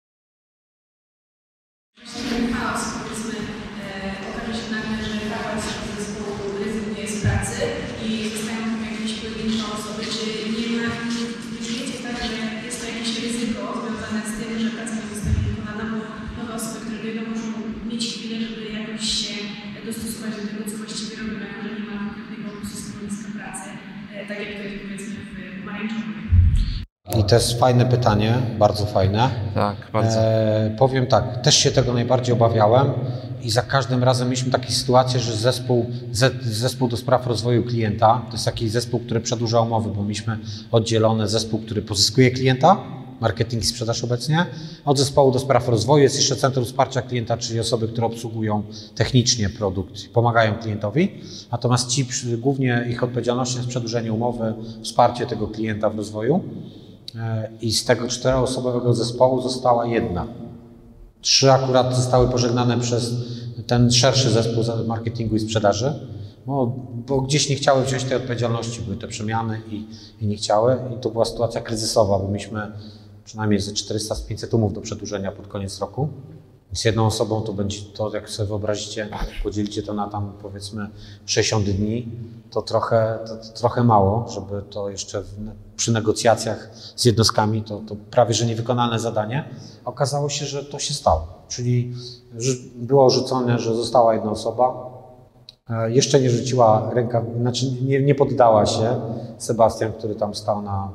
Chaos, powiedzmy, okaże się nagle, że kawał z zespołu rezygnuje z pracy i zostają tam jakieś pojedyncze osoby. Czy nie wiecie tak, że jest to jakieś ryzyko związane z tym, że praca nie zostanie wykonana, bo nowe osoby, które dojdą, muszą mieć chwilę, żeby jakoś się dostosować do tego, co właściwie robią, jako że nie ma konkretnego systemu pracy, tak jak tutaj powiedzmy w pomarańczowym. I to jest fajne pytanie, bardzo fajne. Tak, bardzo. Powiem tak, też się tego najbardziej obawiałem i za każdym razem mieliśmy takie sytuacje, że zespół do spraw rozwoju klienta, to jest taki zespół, który przedłuża umowy, bo mieliśmy oddzielony zespół, który pozyskuje klienta marketing i sprzedaż obecnie. Od zespołu do spraw rozwoju jest jeszcze Centrum Wsparcia Klienta, czyli osoby, które obsługują technicznie produkt, pomagają klientowi. Natomiast ci, głównie ich odpowiedzialnością jest przedłużenie umowy, wsparcie tego klienta w rozwoju. I z tego 4-osobowego zespołu została 1. 3 akurat zostały pożegnane przez ten szerszy zespół marketingu i sprzedaży, bo gdzieś nie chciały wziąć tej odpowiedzialności, były te przemiany i nie chciały. I to była sytuacja kryzysowa, bo mieliśmy przynajmniej ze 400-500 umów do przedłużenia pod koniec roku. Z jedną osobą to będzie, to jak sobie wyobrazicie, podzielicie to na tam powiedzmy 60 dni, to trochę mało, żeby to jeszcze przy negocjacjach z jednostkami, to prawie że niewykonalne zadanie. Okazało się, że to się stało, czyli było rzucone, że została jedna osoba, jeszcze nie rzuciła ręka, znaczy nie poddała się. Sebastian, który tam stał na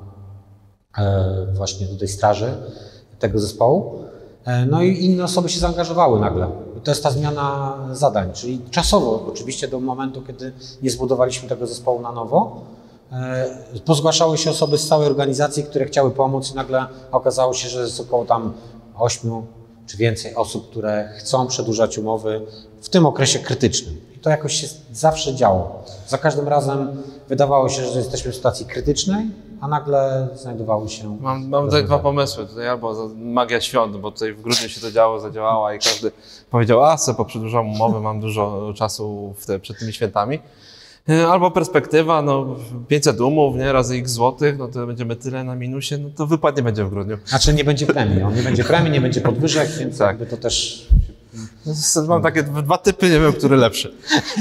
właśnie do tej straży tego zespołu. No i inne osoby się zaangażowały nagle. To jest ta zmiana zadań, czyli czasowo oczywiście do momentu, kiedy nie zbudowaliśmy tego zespołu na nowo. Pozgłaszały się osoby z całej organizacji, które chciały pomóc i nagle okazało się, że jest około tam 8 czy więcej osób, które chcą przedłużać umowy w tym okresie krytycznym. I to jakoś się zawsze działo. Za każdym razem wydawało się, że jesteśmy w sytuacji krytycznej, a nagle znajdowały się... Mam tutaj 2 pomysły. Tutaj albo magia świąt, bo tutaj w grudniu się to zadziałała i każdy powiedział, poprzedłużam umowę, mam dużo czasu przed tymi świętami. Albo perspektywa, 500 umów, nie, razy x złotych, to będziemy tyle na minusie, to wypadnie będzie w grudniu. Znaczy nie będzie premii, nie będzie premii, nie będzie podwyżek, więc tak. Jakby to też... Mam takie 2 typy, nie wiem, który lepszy.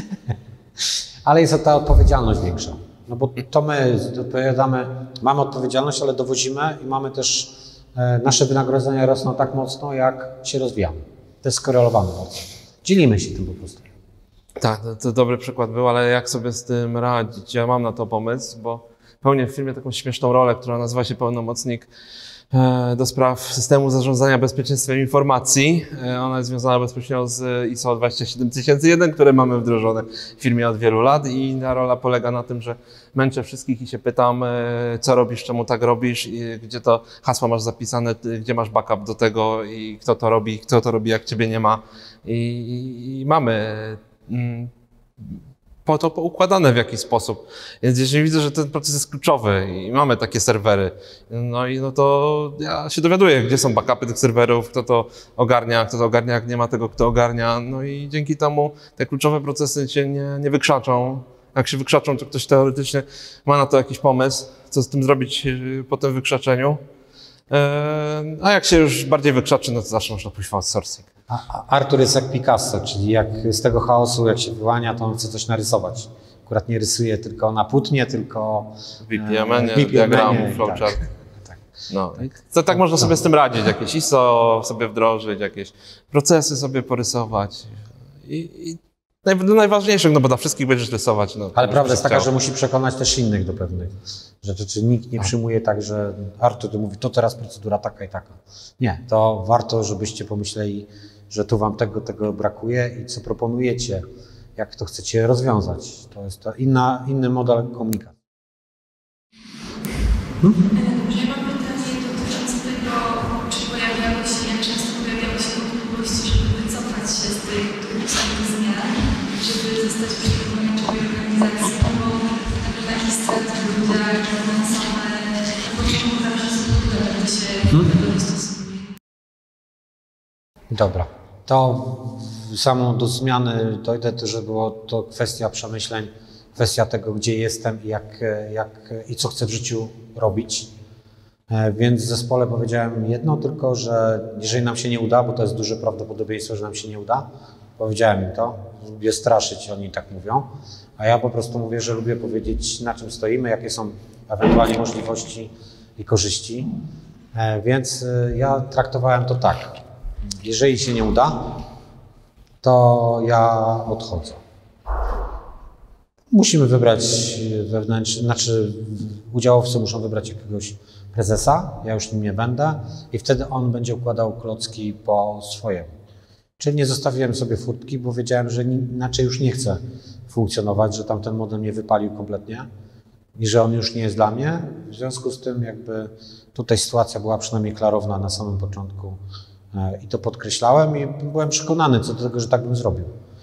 Ale jest ta odpowiedzialność większa, bo to my odpowiadamy, mamy odpowiedzialność, ale dowozimy i mamy też, nasze wynagrodzenia rosną tak mocno, jak się rozwijamy. To jest skorelowane bardzo. Dzielimy się tym po prostu. Tak, to dobry przykład był, ale jak sobie z tym radzić? Ja mam na to pomysł, bo pełnię w firmie taką śmieszną rolę, która nazywa się pełnomocnik do spraw systemu zarządzania bezpieczeństwem informacji. Ona jest związana bezpośrednio z ISO 27001, które mamy wdrożone w firmie od wielu lat i ta rola polega na tym, że męczę wszystkich i się pytam, co robisz, czemu tak robisz, i gdzie to hasło masz zapisane, gdzie masz backup do tego i kto to robi, jak ciebie nie ma. I mamy po to poukładane w jakiś sposób. Więc jeżeli widzę, że ten proces jest kluczowy i mamy takie serwery, no to ja się dowiaduję, gdzie są backupy tych serwerów, kto to ogarnia, jak nie ma tego, kto ogarnia. No i dzięki temu te kluczowe procesy się nie wykrzaczą. Jak się wykrzaczą, to ktoś teoretycznie ma na to jakiś pomysł, co z tym zrobić po tym wykrzaczeniu. A jak się już bardziej wykrzaczy, no to zawsze można pójść w outsourcing. Artur jest jak Picasso, czyli jak z tego chaosu, jak się wyłania, to on chce coś narysować. Akurat nie rysuje tylko na płótnie, tylko w BPM-ie, diagramu, flowchart. Tak. No, to tak można sobie z tym radzić, jakieś ISO sobie wdrożyć, jakieś procesy sobie porysować. I najważniejszych, bo dla wszystkich będziesz rysować. Ale prawda jest taka, że musi przekonać też innych do pewnych rzeczy. Czy nikt nie przyjmuje tak, że Artur mówi, to teraz procedura taka i taka. Nie, to warto, żebyście pomyśleli, że tu wam tego brakuje i co proponujecie, jak to chcecie rozwiązać. To jest to inny model komunikacji. Ja mam pytanie dotyczące tego, czy pojawiały się, jak często pojawiały się wątpliwości, żeby wycofać się z tych samych zmian, żeby zostać przygotowani do organizacji, bo taki stres w ludziach, same, bo czemu zawsze się dostosuje. Dobra. To samo do zmiany dojdę, że było to kwestia przemyśleń, kwestia tego, gdzie jestem i co chcę w życiu robić. Więc w zespole powiedziałem jedno tylko, że jeżeli nam się nie uda, bo to jest duże prawdopodobieństwo, że nam się nie uda, powiedziałem im to, lubię straszyć, oni tak mówią, a ja po prostu mówię, że lubię powiedzieć, na czym stoimy, jakie są ewentualnie możliwości i korzyści. Więc ja traktowałem to tak. Jeżeli się nie uda, to ja odchodzę. Musimy wybrać udziałowcy muszą wybrać jakiegoś prezesa, ja już nim nie będę i wtedy on będzie układał klocki po swojemu. Czyli nie zostawiłem sobie furtki, bo wiedziałem, że inaczej już nie chcę funkcjonować, że tamten model mnie wypalił kompletnie. i że on już nie jest dla mnie. W związku z tym jakby tutaj sytuacja była przynajmniej klarowna na samym początku i to podkreślałem i byłem przekonany co do tego, że tak bym zrobił.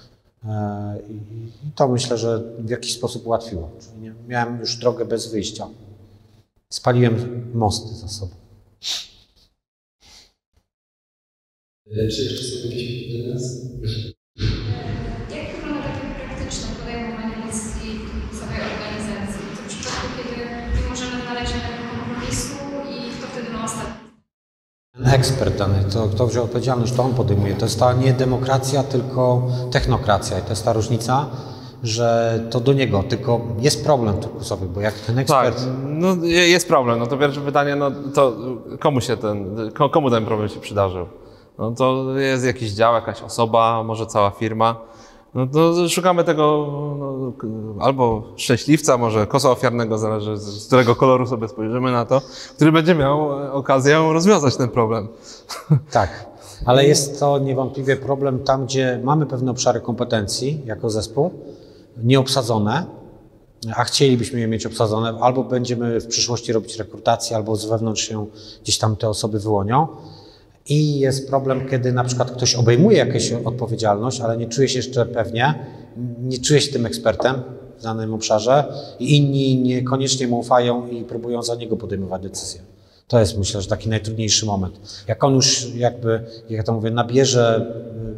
I to myślę, że w jakiś sposób ułatwiło. Czyli miałem już drogę bez wyjścia. Spaliłem mosty za sobą. Czy jeszcze są jakieś pytania? Jak wygląda takie praktyczne podejmowanie decyzji w całej organizacji? To w przypadku, kiedy nie możemy znaleźć żadnego kompromisu i kto wtedy ma ostatni? Ekspert dany, to kto wziął odpowiedzialność, to on podejmuje. To jest ta nie demokracja, tylko technokracja i to jest ta różnica, że to do niego, tylko jest problem turkusowy, bo jak ten ekspert... Tak, no jest problem. No to pierwsze pytanie, no to komu ten problem się przydarzył? No to jest jakiś dział, jakaś osoba, może cała firma. No to szukamy tego no, albo szczęśliwca, może kosa ofiarnego, zależy z którego koloru sobie spojrzymy na to, który będzie miał okazję rozwiązać ten problem. Tak, ale jest to niewątpliwie problem tam, gdzie mamy pewne obszary kompetencji jako zespół, nieobsadzone, a chcielibyśmy je mieć obsadzone, albo będziemy w przyszłości robić rekrutację, albo z wewnątrz się gdzieś tam te osoby wyłonią. I jest problem, kiedy na przykład ktoś obejmuje jakąś odpowiedzialność, ale nie czuje się jeszcze pewnie, nie czuje się tym ekspertem w danym obszarze i inni niekoniecznie mu ufają i próbują za niego podejmować decyzje. To jest, myślę, że taki najtrudniejszy moment. Jak on już jakby, jak to mówię, nabierze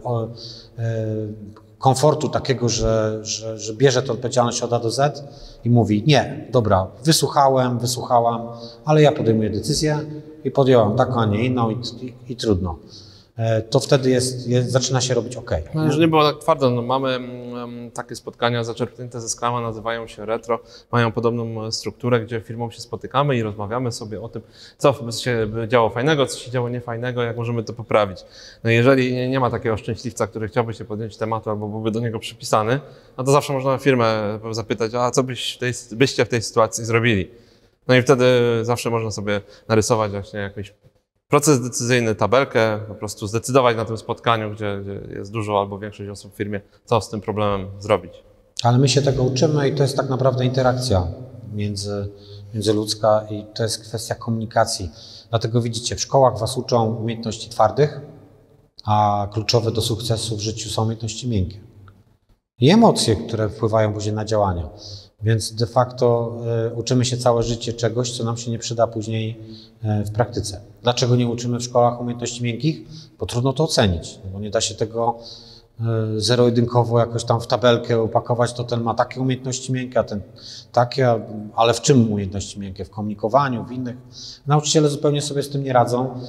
komfortu takiego, że bierze tę odpowiedzialność od A do Z i mówi, nie, dobra, wysłuchałam, ale ja podejmuję decyzję i podjąłem taką, a nie inną i trudno. To wtedy zaczyna się robić OK. No, już nie było tak twardo. No, mamy takie spotkania zaczerpnięte ze Scruma, nazywają się retro, mają podobną strukturę, gdzie firmą się spotykamy i rozmawiamy sobie o tym, co się działo fajnego, co się działo niefajnego, jak możemy to poprawić. No, jeżeli nie ma takiego szczęśliwca, który chciałby się podjąć tematu albo byłby do niego przypisany, no to zawsze można firmę zapytać, a co byście w tej sytuacji zrobili? No i wtedy zawsze można sobie narysować właśnie jakiś proces decyzyjny, tabelkę, po prostu zdecydować na tym spotkaniu, gdzie jest dużo albo większość osób w firmie, co z tym problemem zrobić. Ale my się tego uczymy i to jest tak naprawdę interakcja międzyludzka i to jest kwestia komunikacji. Dlatego widzicie, w szkołach was uczą umiejętności twardych, a kluczowe do sukcesu w życiu są umiejętności miękkie. I emocje, które wpływają później na działania. Więc de facto uczymy się całe życie czegoś, co nam się nie przyda później w praktyce. Dlaczego nie uczymy w szkołach umiejętności miękkich? Bo trudno to ocenić, bo nie da się tego zero-jedynkowo jakoś tam w tabelkę upakować, to ten ma takie umiejętności miękkie, a ten takie, ale w czym umiejętności miękkie? W komunikowaniu, w innych. Nauczyciele zupełnie sobie z tym nie radzą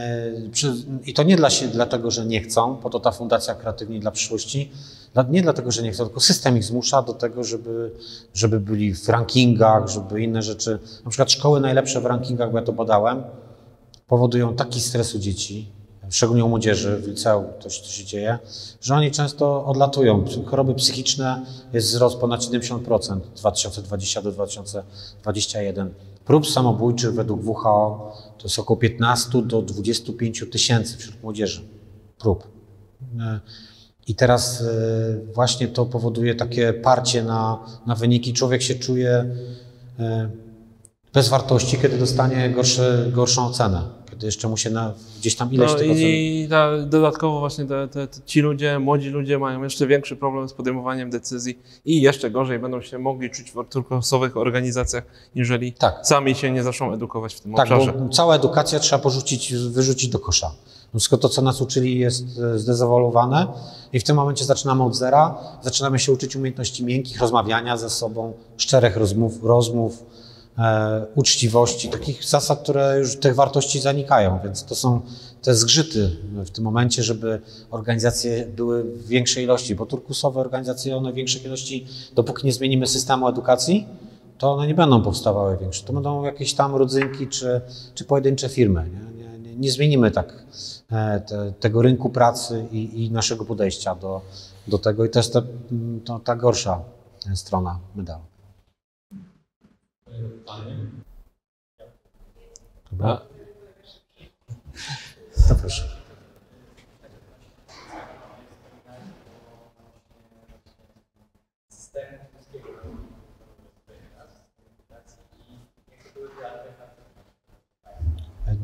i to nie dlatego, że nie chcą, po to ta Fundacja Kreatywni dla Przyszłości, nie dlatego, że nie chcą, tylko system ich zmusza do tego, żeby byli w rankingach, żeby inne rzeczy, na przykład szkoły najlepsze w rankingach, bo ja to badałem, powodują taki stres u dzieci, szczególnie u młodzieży, w liceum to się dzieje, że oni często odlatują. Choroby psychiczne jest wzrost ponad 70% 2020 do 2021. Prób samobójczych według WHO to jest około 15 do 25 tysięcy wśród młodzieży prób. I teraz właśnie to powoduje takie parcie na wyniki. Człowiek się czuje bez wartości, kiedy dostanie gorszą ocenę. Kiedy jeszcze mu się gdzieś tam ileś tych ocen... I dodatkowo właśnie ci ludzie, młodzi ludzie mają jeszcze większy problem z podejmowaniem decyzji i jeszcze gorzej będą się mogli czuć w turkusowych organizacjach, jeżeli sami się nie zaczną edukować w tym obszarze. Tak, bo cała edukacja trzeba wyrzucić do kosza. Wszystko to, co nas uczyli, jest zdezawalowane i w tym momencie zaczynamy od zera, zaczynamy się uczyć umiejętności miękkich, rozmawiania ze sobą, szczerych rozmów, uczciwości, takich zasad, które już tych wartości zanikają, więc to są te zgrzyty w tym momencie, żeby organizacje były w większej ilości, bo turkusowe organizacje, one w większej ilości, dopóki nie zmienimy systemu edukacji, to one nie będą powstawały większe. To będą jakieś tam rodzynki czy pojedyncze firmy. Nie zmienimy tak tego rynku pracy i naszego podejścia do tego i to jest ta gorsza strona medalu. Dobra. To proszę.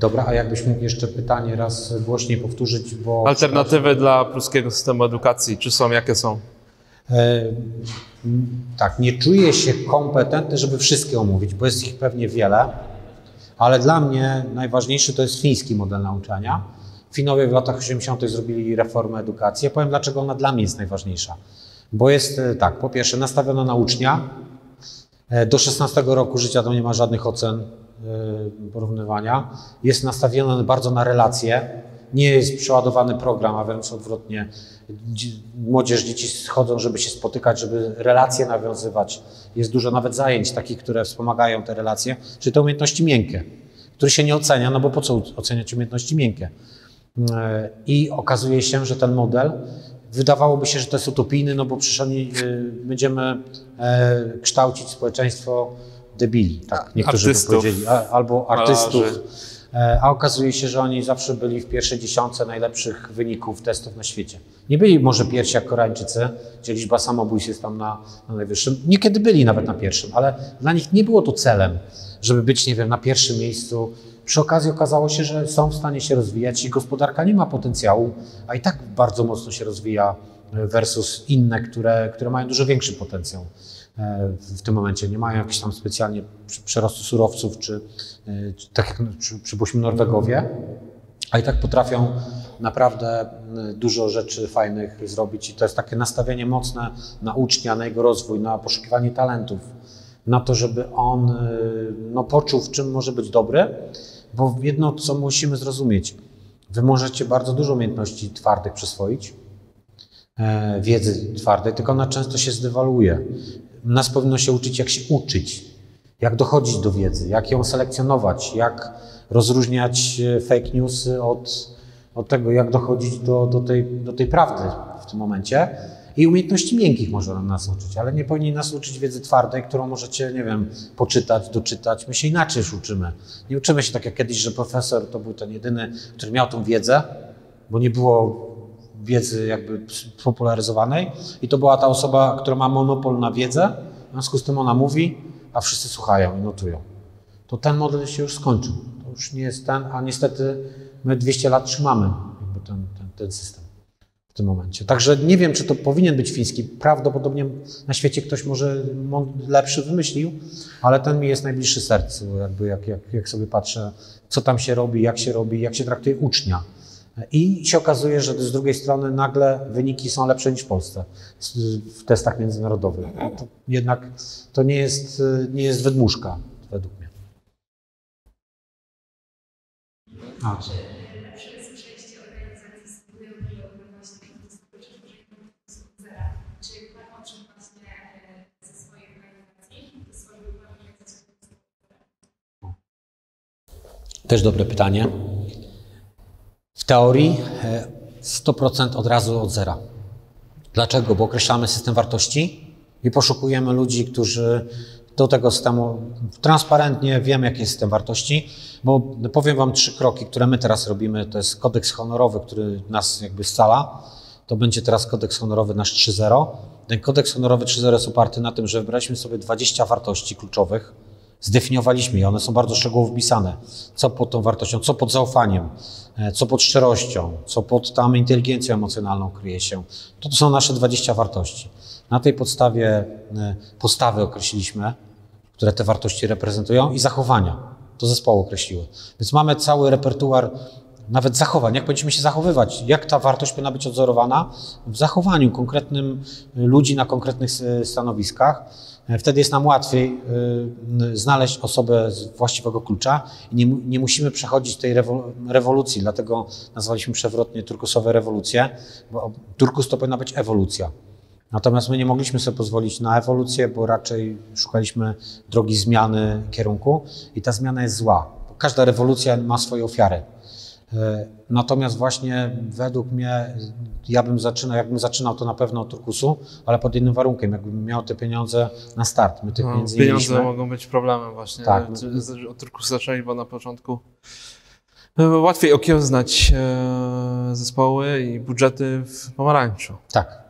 Dobra, a jakbyś mógł jeszcze pytanie raz głośniej powtórzyć, bo... Alternatywy dla polskiego systemu edukacji, czy są, jakie są? Tak, nie czuję się kompetentny, żeby wszystkie omówić, bo jest ich pewnie wiele, ale dla mnie najważniejszy to jest fiński model nauczania. Finowie w latach 80. zrobili reformę edukacji. Ja powiem, dlaczego ona dla mnie jest najważniejsza. Bo jest tak, po pierwsze nastawiona na ucznia. Do 16 roku życia tam nie ma żadnych ocen porównywania. Jest nastawiona bardzo na relacje. Nie jest przeładowany program, a wręcz odwrotnie. Młodzież, dzieci chodzą, żeby się spotykać, żeby relacje nawiązywać. Jest dużo nawet zajęć takich, które wspomagają te relacje, czyli te umiejętności miękkie, które się nie ocenia, no bo po co oceniać umiejętności miękkie? I okazuje się, że ten model, wydawałoby się, że to jest utopijny, no bo przecież będziemy kształcić społeczeństwo debili, tak niektórzy by powiedzieli, albo artystów. A okazuje się, że oni zawsze byli w pierwszej dziesiątce najlepszych wyników testów na świecie. Nie byli może pierwsi jak Koreańczycy, gdzie liczba samobójstw jest tam na najwyższym. Niekiedy byli nawet na pierwszym, ale dla nich nie było to celem, żeby być, nie wiem, na pierwszym miejscu. Przy okazji okazało się, że są w stanie się rozwijać i gospodarka nie ma potencjału, a i tak bardzo mocno się rozwija versus inne, które mają dużo większy potencjał. W tym momencie nie mają jakichś tam specjalnie przerostu surowców, czy tak jak przypuśćmy Norwegowie, a i tak potrafią naprawdę dużo rzeczy fajnych zrobić i to jest takie nastawienie mocne na ucznia, na jego rozwój, na poszukiwanie talentów, na to, żeby on poczuł, w czym może być dobry, bo jedno, co musimy zrozumieć, wy możecie bardzo dużo umiejętności twardych przyswoić, wiedzy twardej, tylko ona często się zdewaluuje. Nas powinno się uczyć, jak się uczyć, jak dochodzić do wiedzy, jak ją selekcjonować, jak rozróżniać fake newsy od tego, jak dochodzić do tej prawdy w tym momencie. I umiejętności miękkich może nas uczyć, ale nie powinni nas uczyć wiedzy twardej, którą możecie, nie wiem, poczytać, doczytać. My się inaczej już uczymy. Nie uczymy się tak jak kiedyś, że profesor to był ten jedyny, który miał tą wiedzę, bo nie było wiedzy jakby popularyzowanej i to była ta osoba, która ma monopol na wiedzę, w związku z tym ona mówi, a wszyscy słuchają i notują. To ten model się już skończył. To już nie jest ten, a niestety my 200 lat trzymamy jakby ten system w tym momencie. Także nie wiem, czy to powinien być fiński. Prawdopodobnie na świecie ktoś może lepszy wymyślił, ale ten mi jest najbliższy sercu, jakby jak sobie patrzę, co tam się robi, jak się traktuje ucznia. I się okazuje, że z drugiej strony nagle wyniki są lepsze niż w Polsce w testach międzynarodowych. To jednak to nie jest wydmuszka, według mnie. Lepsze jest przejście organizacji studiów właśnie zera. Czy pan odszedł właśnie ze swojej organizacji, ze swojej organizacji? Też dobre pytanie. W teorii 100% od razu od zera. Dlaczego? Bo określamy system wartości i poszukujemy ludzi, którzy do tego systemu transparentnie wiemy, jaki jest system wartości, bo powiem wam 3 kroki, które my teraz robimy. To jest kodeks honorowy, który nas jakby scala. To będzie teraz kodeks honorowy nasz 3.0. Ten kodeks honorowy 3.0 jest oparty na tym, że wybraliśmy sobie 20 wartości kluczowych, zdefiniowaliśmy je, one są bardzo szczegółowo wpisane. Co pod tą wartością, co pod zaufaniem, co pod szczerością, co pod tam inteligencją emocjonalną kryje się. To są nasze 20 wartości. Na tej podstawie postawy określiliśmy, które te wartości reprezentują i zachowania. To zespoły określiły. Więc mamy cały repertuar nawet zachowań, jak powinniśmy się zachowywać, jak ta wartość powinna być odzorowana w zachowaniu konkretnym ludzi na konkretnych stanowiskach. Wtedy jest nam łatwiej znaleźć osobę z właściwego klucza i nie musimy przechodzić tej rewolucji, dlatego nazwaliśmy przewrotnie turkusowe rewolucje, bo turkus to powinna być ewolucja. Natomiast my nie mogliśmy sobie pozwolić na ewolucję, bo raczej szukaliśmy drogi zmiany kierunku i ta zmiana jest zła. Każda rewolucja ma swoje ofiary. Natomiast właśnie według mnie jakbym zaczynał to na pewno od turkusu, ale pod jednym warunkiem, jakbym miał te pieniądze na start. My tych pieniędzy nie mieliśmy. Pieniądze mogą być problemem właśnie. Tak. Od turkusu zaczęli, bo na początku łatwiej okiełznać zespoły i budżety w pomarańczu. Tak.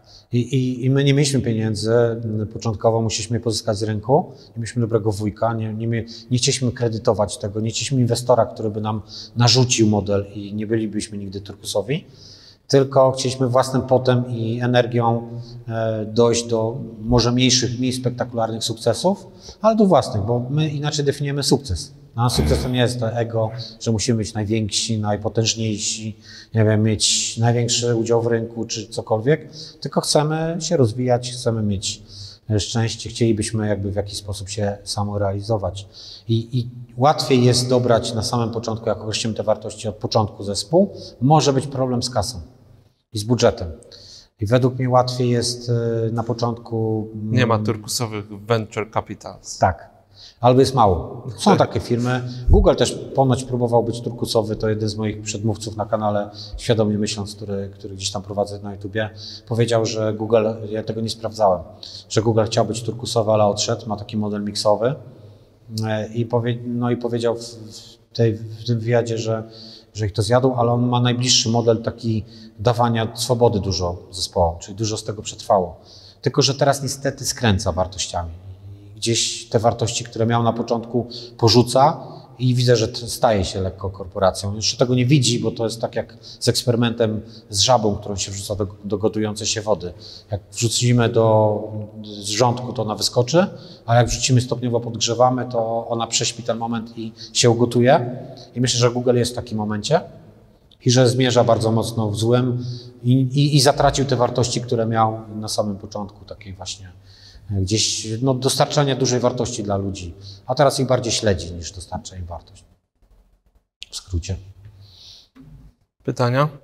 I my nie mieliśmy pieniędzy, początkowo musieliśmy je pozyskać z rynku, nie mieliśmy dobrego wujka, nie chcieliśmy kredytować tego, nie chcieliśmy inwestora, który by nam narzucił model i nie bylibyśmy nigdy turkusowi, tylko chcieliśmy własnym potem i energią dojść do może mniejszych, mniej spektakularnych sukcesów, ale do własnych, bo my inaczej definiujemy sukces. Dla nas sukces to nie jest to ego, że musimy być najwięksi, najpotężniejsi, nie wiem, mieć największy udział w rynku czy cokolwiek, tylko chcemy się rozwijać, chcemy mieć szczęście, chcielibyśmy jakby w jakiś sposób się samorealizować. I łatwiej jest dobrać na samym początku, jak określimy te wartości od początku zespół, może być problem z kasą i z budżetem. I według mnie łatwiej jest na początku... Nie ma turkusowych venture capitals. Tak. Albo jest mało. Są takie firmy. Google też ponoć próbował być turkusowy, to jeden z moich przedmówców na kanale Świadomie Myśląc, który gdzieś tam prowadzę na YouTubie, powiedział, że Google, ja tego nie sprawdzałem, że Google chciał być turkusowy, ale odszedł, ma taki model miksowy i powiedział w tym wywiadzie, że ich to zjadł, ale on ma najbliższy model taki dawania swobody dużo zespołom, czyli dużo z tego przetrwało. Tylko że teraz niestety skręca wartościami. Gdzieś te wartości, które miał na początku, porzuca i widzę, że staje się lekko korporacją. Jeszcze tego nie widzi, bo to jest tak jak z eksperymentem z żabą, którą się wrzuca do gotującej się wody. Jak wrzucimy do wrzątku, to ona wyskoczy, a jak wrzucimy stopniowo, podgrzewamy, to ona prześpi ten moment i się ugotuje. I myślę, że Google jest w takim momencie i że zmierza bardzo mocno w złym i zatracił te wartości, które miał na samym początku, takiej właśnie gdzieś dostarczanie dużej wartości dla ludzi, a teraz ich bardziej śledzi niż dostarcza im wartość. W skrócie. Pytania?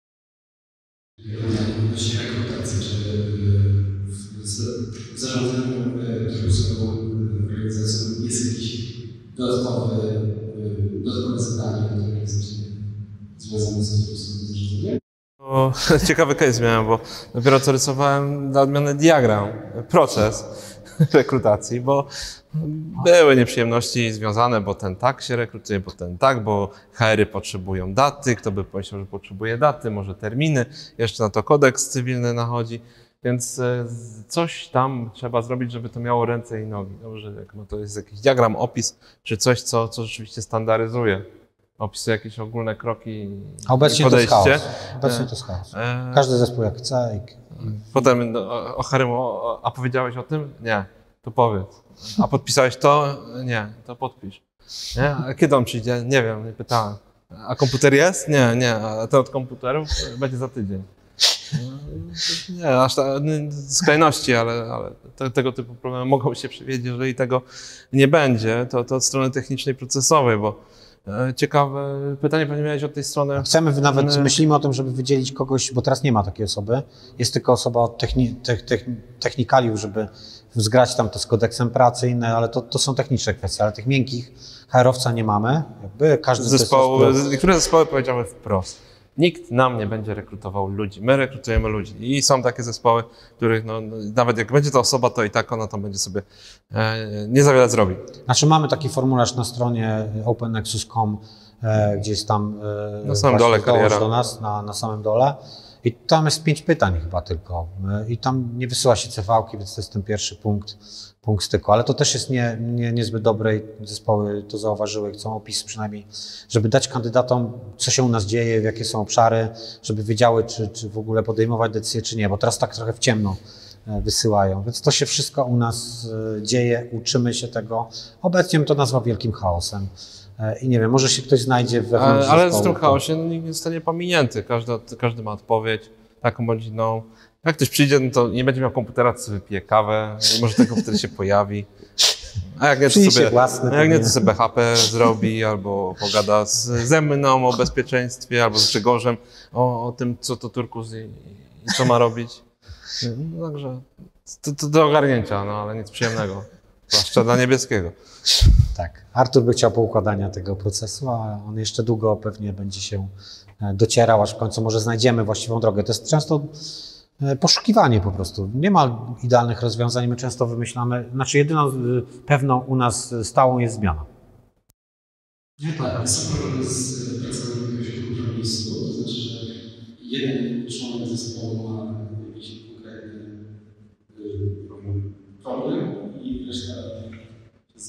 Odnośnie rekrutacji, czy w zarządzaniu turkusową organizacją jest jakieś dodatkowe zadanie, które jest związane z turkusowym zarządzaniem? Ciekawy case miałem, bo dopiero co rysowałem na odmianę diagram, proces rekrutacji, bo były nieprzyjemności związane, bo ten tak się rekrutuje, bo ten tak, bo HR-y potrzebują daty, kto by pomyślał, że potrzebuje daty, może terminy, jeszcze na to kodeks cywilny nachodzi, więc coś tam trzeba zrobić, żeby to miało ręce i nogi. Dobrze, jak to jest jakiś diagram, opis, czy coś, co rzeczywiście standaryzuje. Opisuje jakieś ogólne kroki a obecnie podejście. To jest chaos. Obecnie to jest chaos. Każdy zespół jak chce. Potem o Haremu, a powiedziałeś o tym? Nie, to powiedz. A podpisałeś to? Nie, to podpisz. Nie? A kiedy on przyjdzie? Nie wiem, nie pytałem. A komputer jest? Nie, a to od komputerów będzie za tydzień. Nie, aż skrajności, ale tego typu problemy mogą się przewidzieć, jeżeli tego nie będzie, to od strony technicznej, procesowej, bo ciekawe pytanie pewnie miałeś od tej strony. Chcemy, nawet myślimy o tym, żeby wydzielić kogoś, bo teraz nie ma takiej osoby. Jest tylko osoba od technikaliów, żeby zgrać tam to z kodeksem pracy inne, ale to są techniczne kwestie, ale tych miękkich HR-owca nie mamy. Jakby każdy niektóre zespoły powiedziały wprost. Nikt nam nie będzie rekrutował ludzi. My rekrutujemy ludzi. I są takie zespoły, których nawet jak będzie to osoba, to i tak ona tam będzie sobie nie za wiele zrobi. Znaczy mamy taki formularz na stronie opennexus.com, gdzie jest tam na samym dole kariera. Do nas, na samym dole. I tam jest 5 pytań chyba tylko. I tam nie wysyła się CV-ki, więc to jest ten pierwszy punkt styku. Ale to też jest niezbyt dobre i zespoły to zauważyły, chcą opis przynajmniej, żeby dać kandydatom, co się u nas dzieje, jakie są obszary, żeby wiedziały, czy w ogóle podejmować decyzje, czy nie, bo teraz tak trochę w ciemno wysyłają. Więc to się wszystko u nas dzieje, uczymy się tego. Obecnie bym to nazwał wielkim chaosem. I nie wiem, może się ktoś znajdzie wewnątrz ale zespołu. w tym chaosie nikt nie zostanie pominięty. Każdy ma odpowiedź, taką bądź inną. Jak ktoś przyjdzie, no to nie będzie miał komputera, to sobie wypije kawę, może ten komputer się pojawi. A jak nie, to sobie BHP zrobi, albo pogada ze mną o bezpieczeństwie, albo z Grzegorzem o tym, co to turkus i co ma robić. No, także to do ogarnięcia, ale nic przyjemnego. Zwłaszcza dla niebieskiego. Tak. Artur by chciał poukładania tego procesu, a on jeszcze długo pewnie będzie się docierał, aż w końcu może znajdziemy właściwą drogę. To jest często poszukiwanie po prostu. Nie ma idealnych rozwiązań, my często wymyślamy, jedyną pewną u nas stałą jest zmiana. Nie, tak, ale są problemy z pracowaniem jakiegoś kompromisu, to znaczy, że jeden członek zespołu ma jakiś konkretny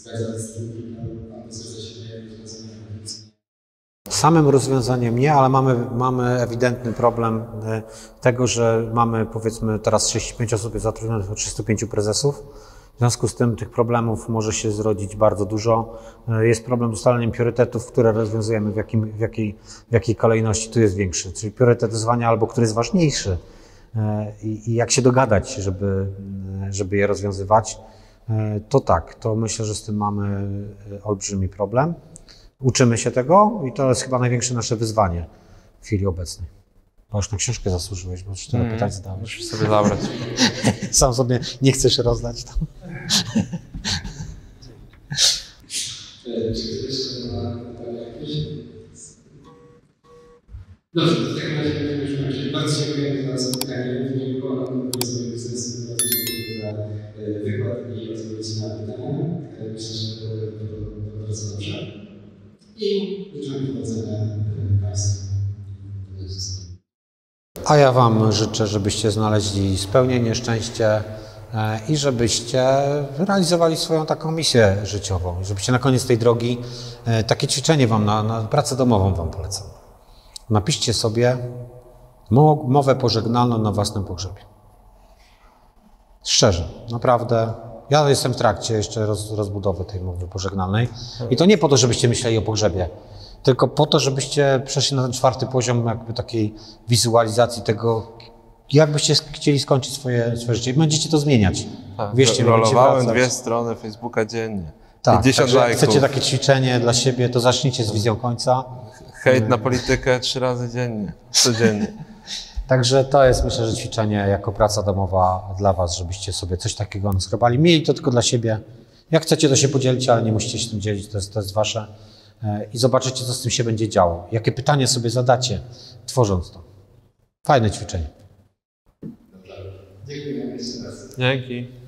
zgadza z tym problemem, albo zgadza się na jakieś rozwiązania? Samym rozwiązaniem nie, ale mamy ewidentny problem tego, że mamy powiedzmy teraz 35 osób jest zatrudnionych, 305 prezesów. W związku z tym tych problemów może się zrodzić bardzo dużo. Jest problem z ustaleniem priorytetów, które rozwiązujemy, w jakiej kolejności tu jest większy, czyli priorytetyzowanie albo który jest ważniejszy i jak się dogadać, żeby je rozwiązywać. To tak, to myślę, że z tym mamy olbrzymi problem. Uczymy się tego i to jest chyba największe nasze wyzwanie w chwili obecnej. Bo już na książkę zasłużyłeś, bo już tyle pytań zadałeś. Musisz sobie zabrać. Sam sobie nie chcesz rozdać tam. Czy ktoś jeszcze ma pytania jakieś? Dobrze, w takim razie będziemy już kończyć. Bardzo dziękuję za spotkanie. W imieniu koła rozwoju biznesu bardzo dziękuję za wykład i odpowiedzi na pytania. Myślę, że to bardzo dobrze. I życzymy powodzenia Państwu. A ja Wam życzę, żebyście znaleźli spełnienie, szczęście i żebyście realizowali swoją taką misję życiową. Żebyście na koniec tej drogi, takie ćwiczenie Wam na pracę domową Wam polecam. Napiszcie sobie mowę pożegnalną na własnym pogrzebie. Szczerze, naprawdę. Ja jestem w trakcie jeszcze rozbudowy tej mowy pożegnalnej i to nie po to, żebyście myśleli o pogrzebie, tylko po to, żebyście przeszli na ten 4. poziom jakby takiej wizualizacji tego, jak byście chcieli skończyć swoje życie. I będziecie to zmieniać. Tak, Wierzcie mi, rolowałem 2 strony Facebooka dziennie. Tak, 50 lajków. chcecie takie ćwiczenie dla siebie, to zacznijcie z wizją końca. Hejt na politykę 3 razy dziennie, codziennie. Także to jest, myślę, że ćwiczenie jako praca domowa dla Was, żebyście sobie coś takiego naskrobali. Mieli to tylko dla siebie. Jak chcecie, to się podzielić, ale nie musicie się tym dzielić, to jest Wasze. I zobaczycie, co z tym się będzie działo. Jakie pytania sobie zadacie, tworząc to. Fajne ćwiczenie. Dziękuję jeszcze raz. Dzięki.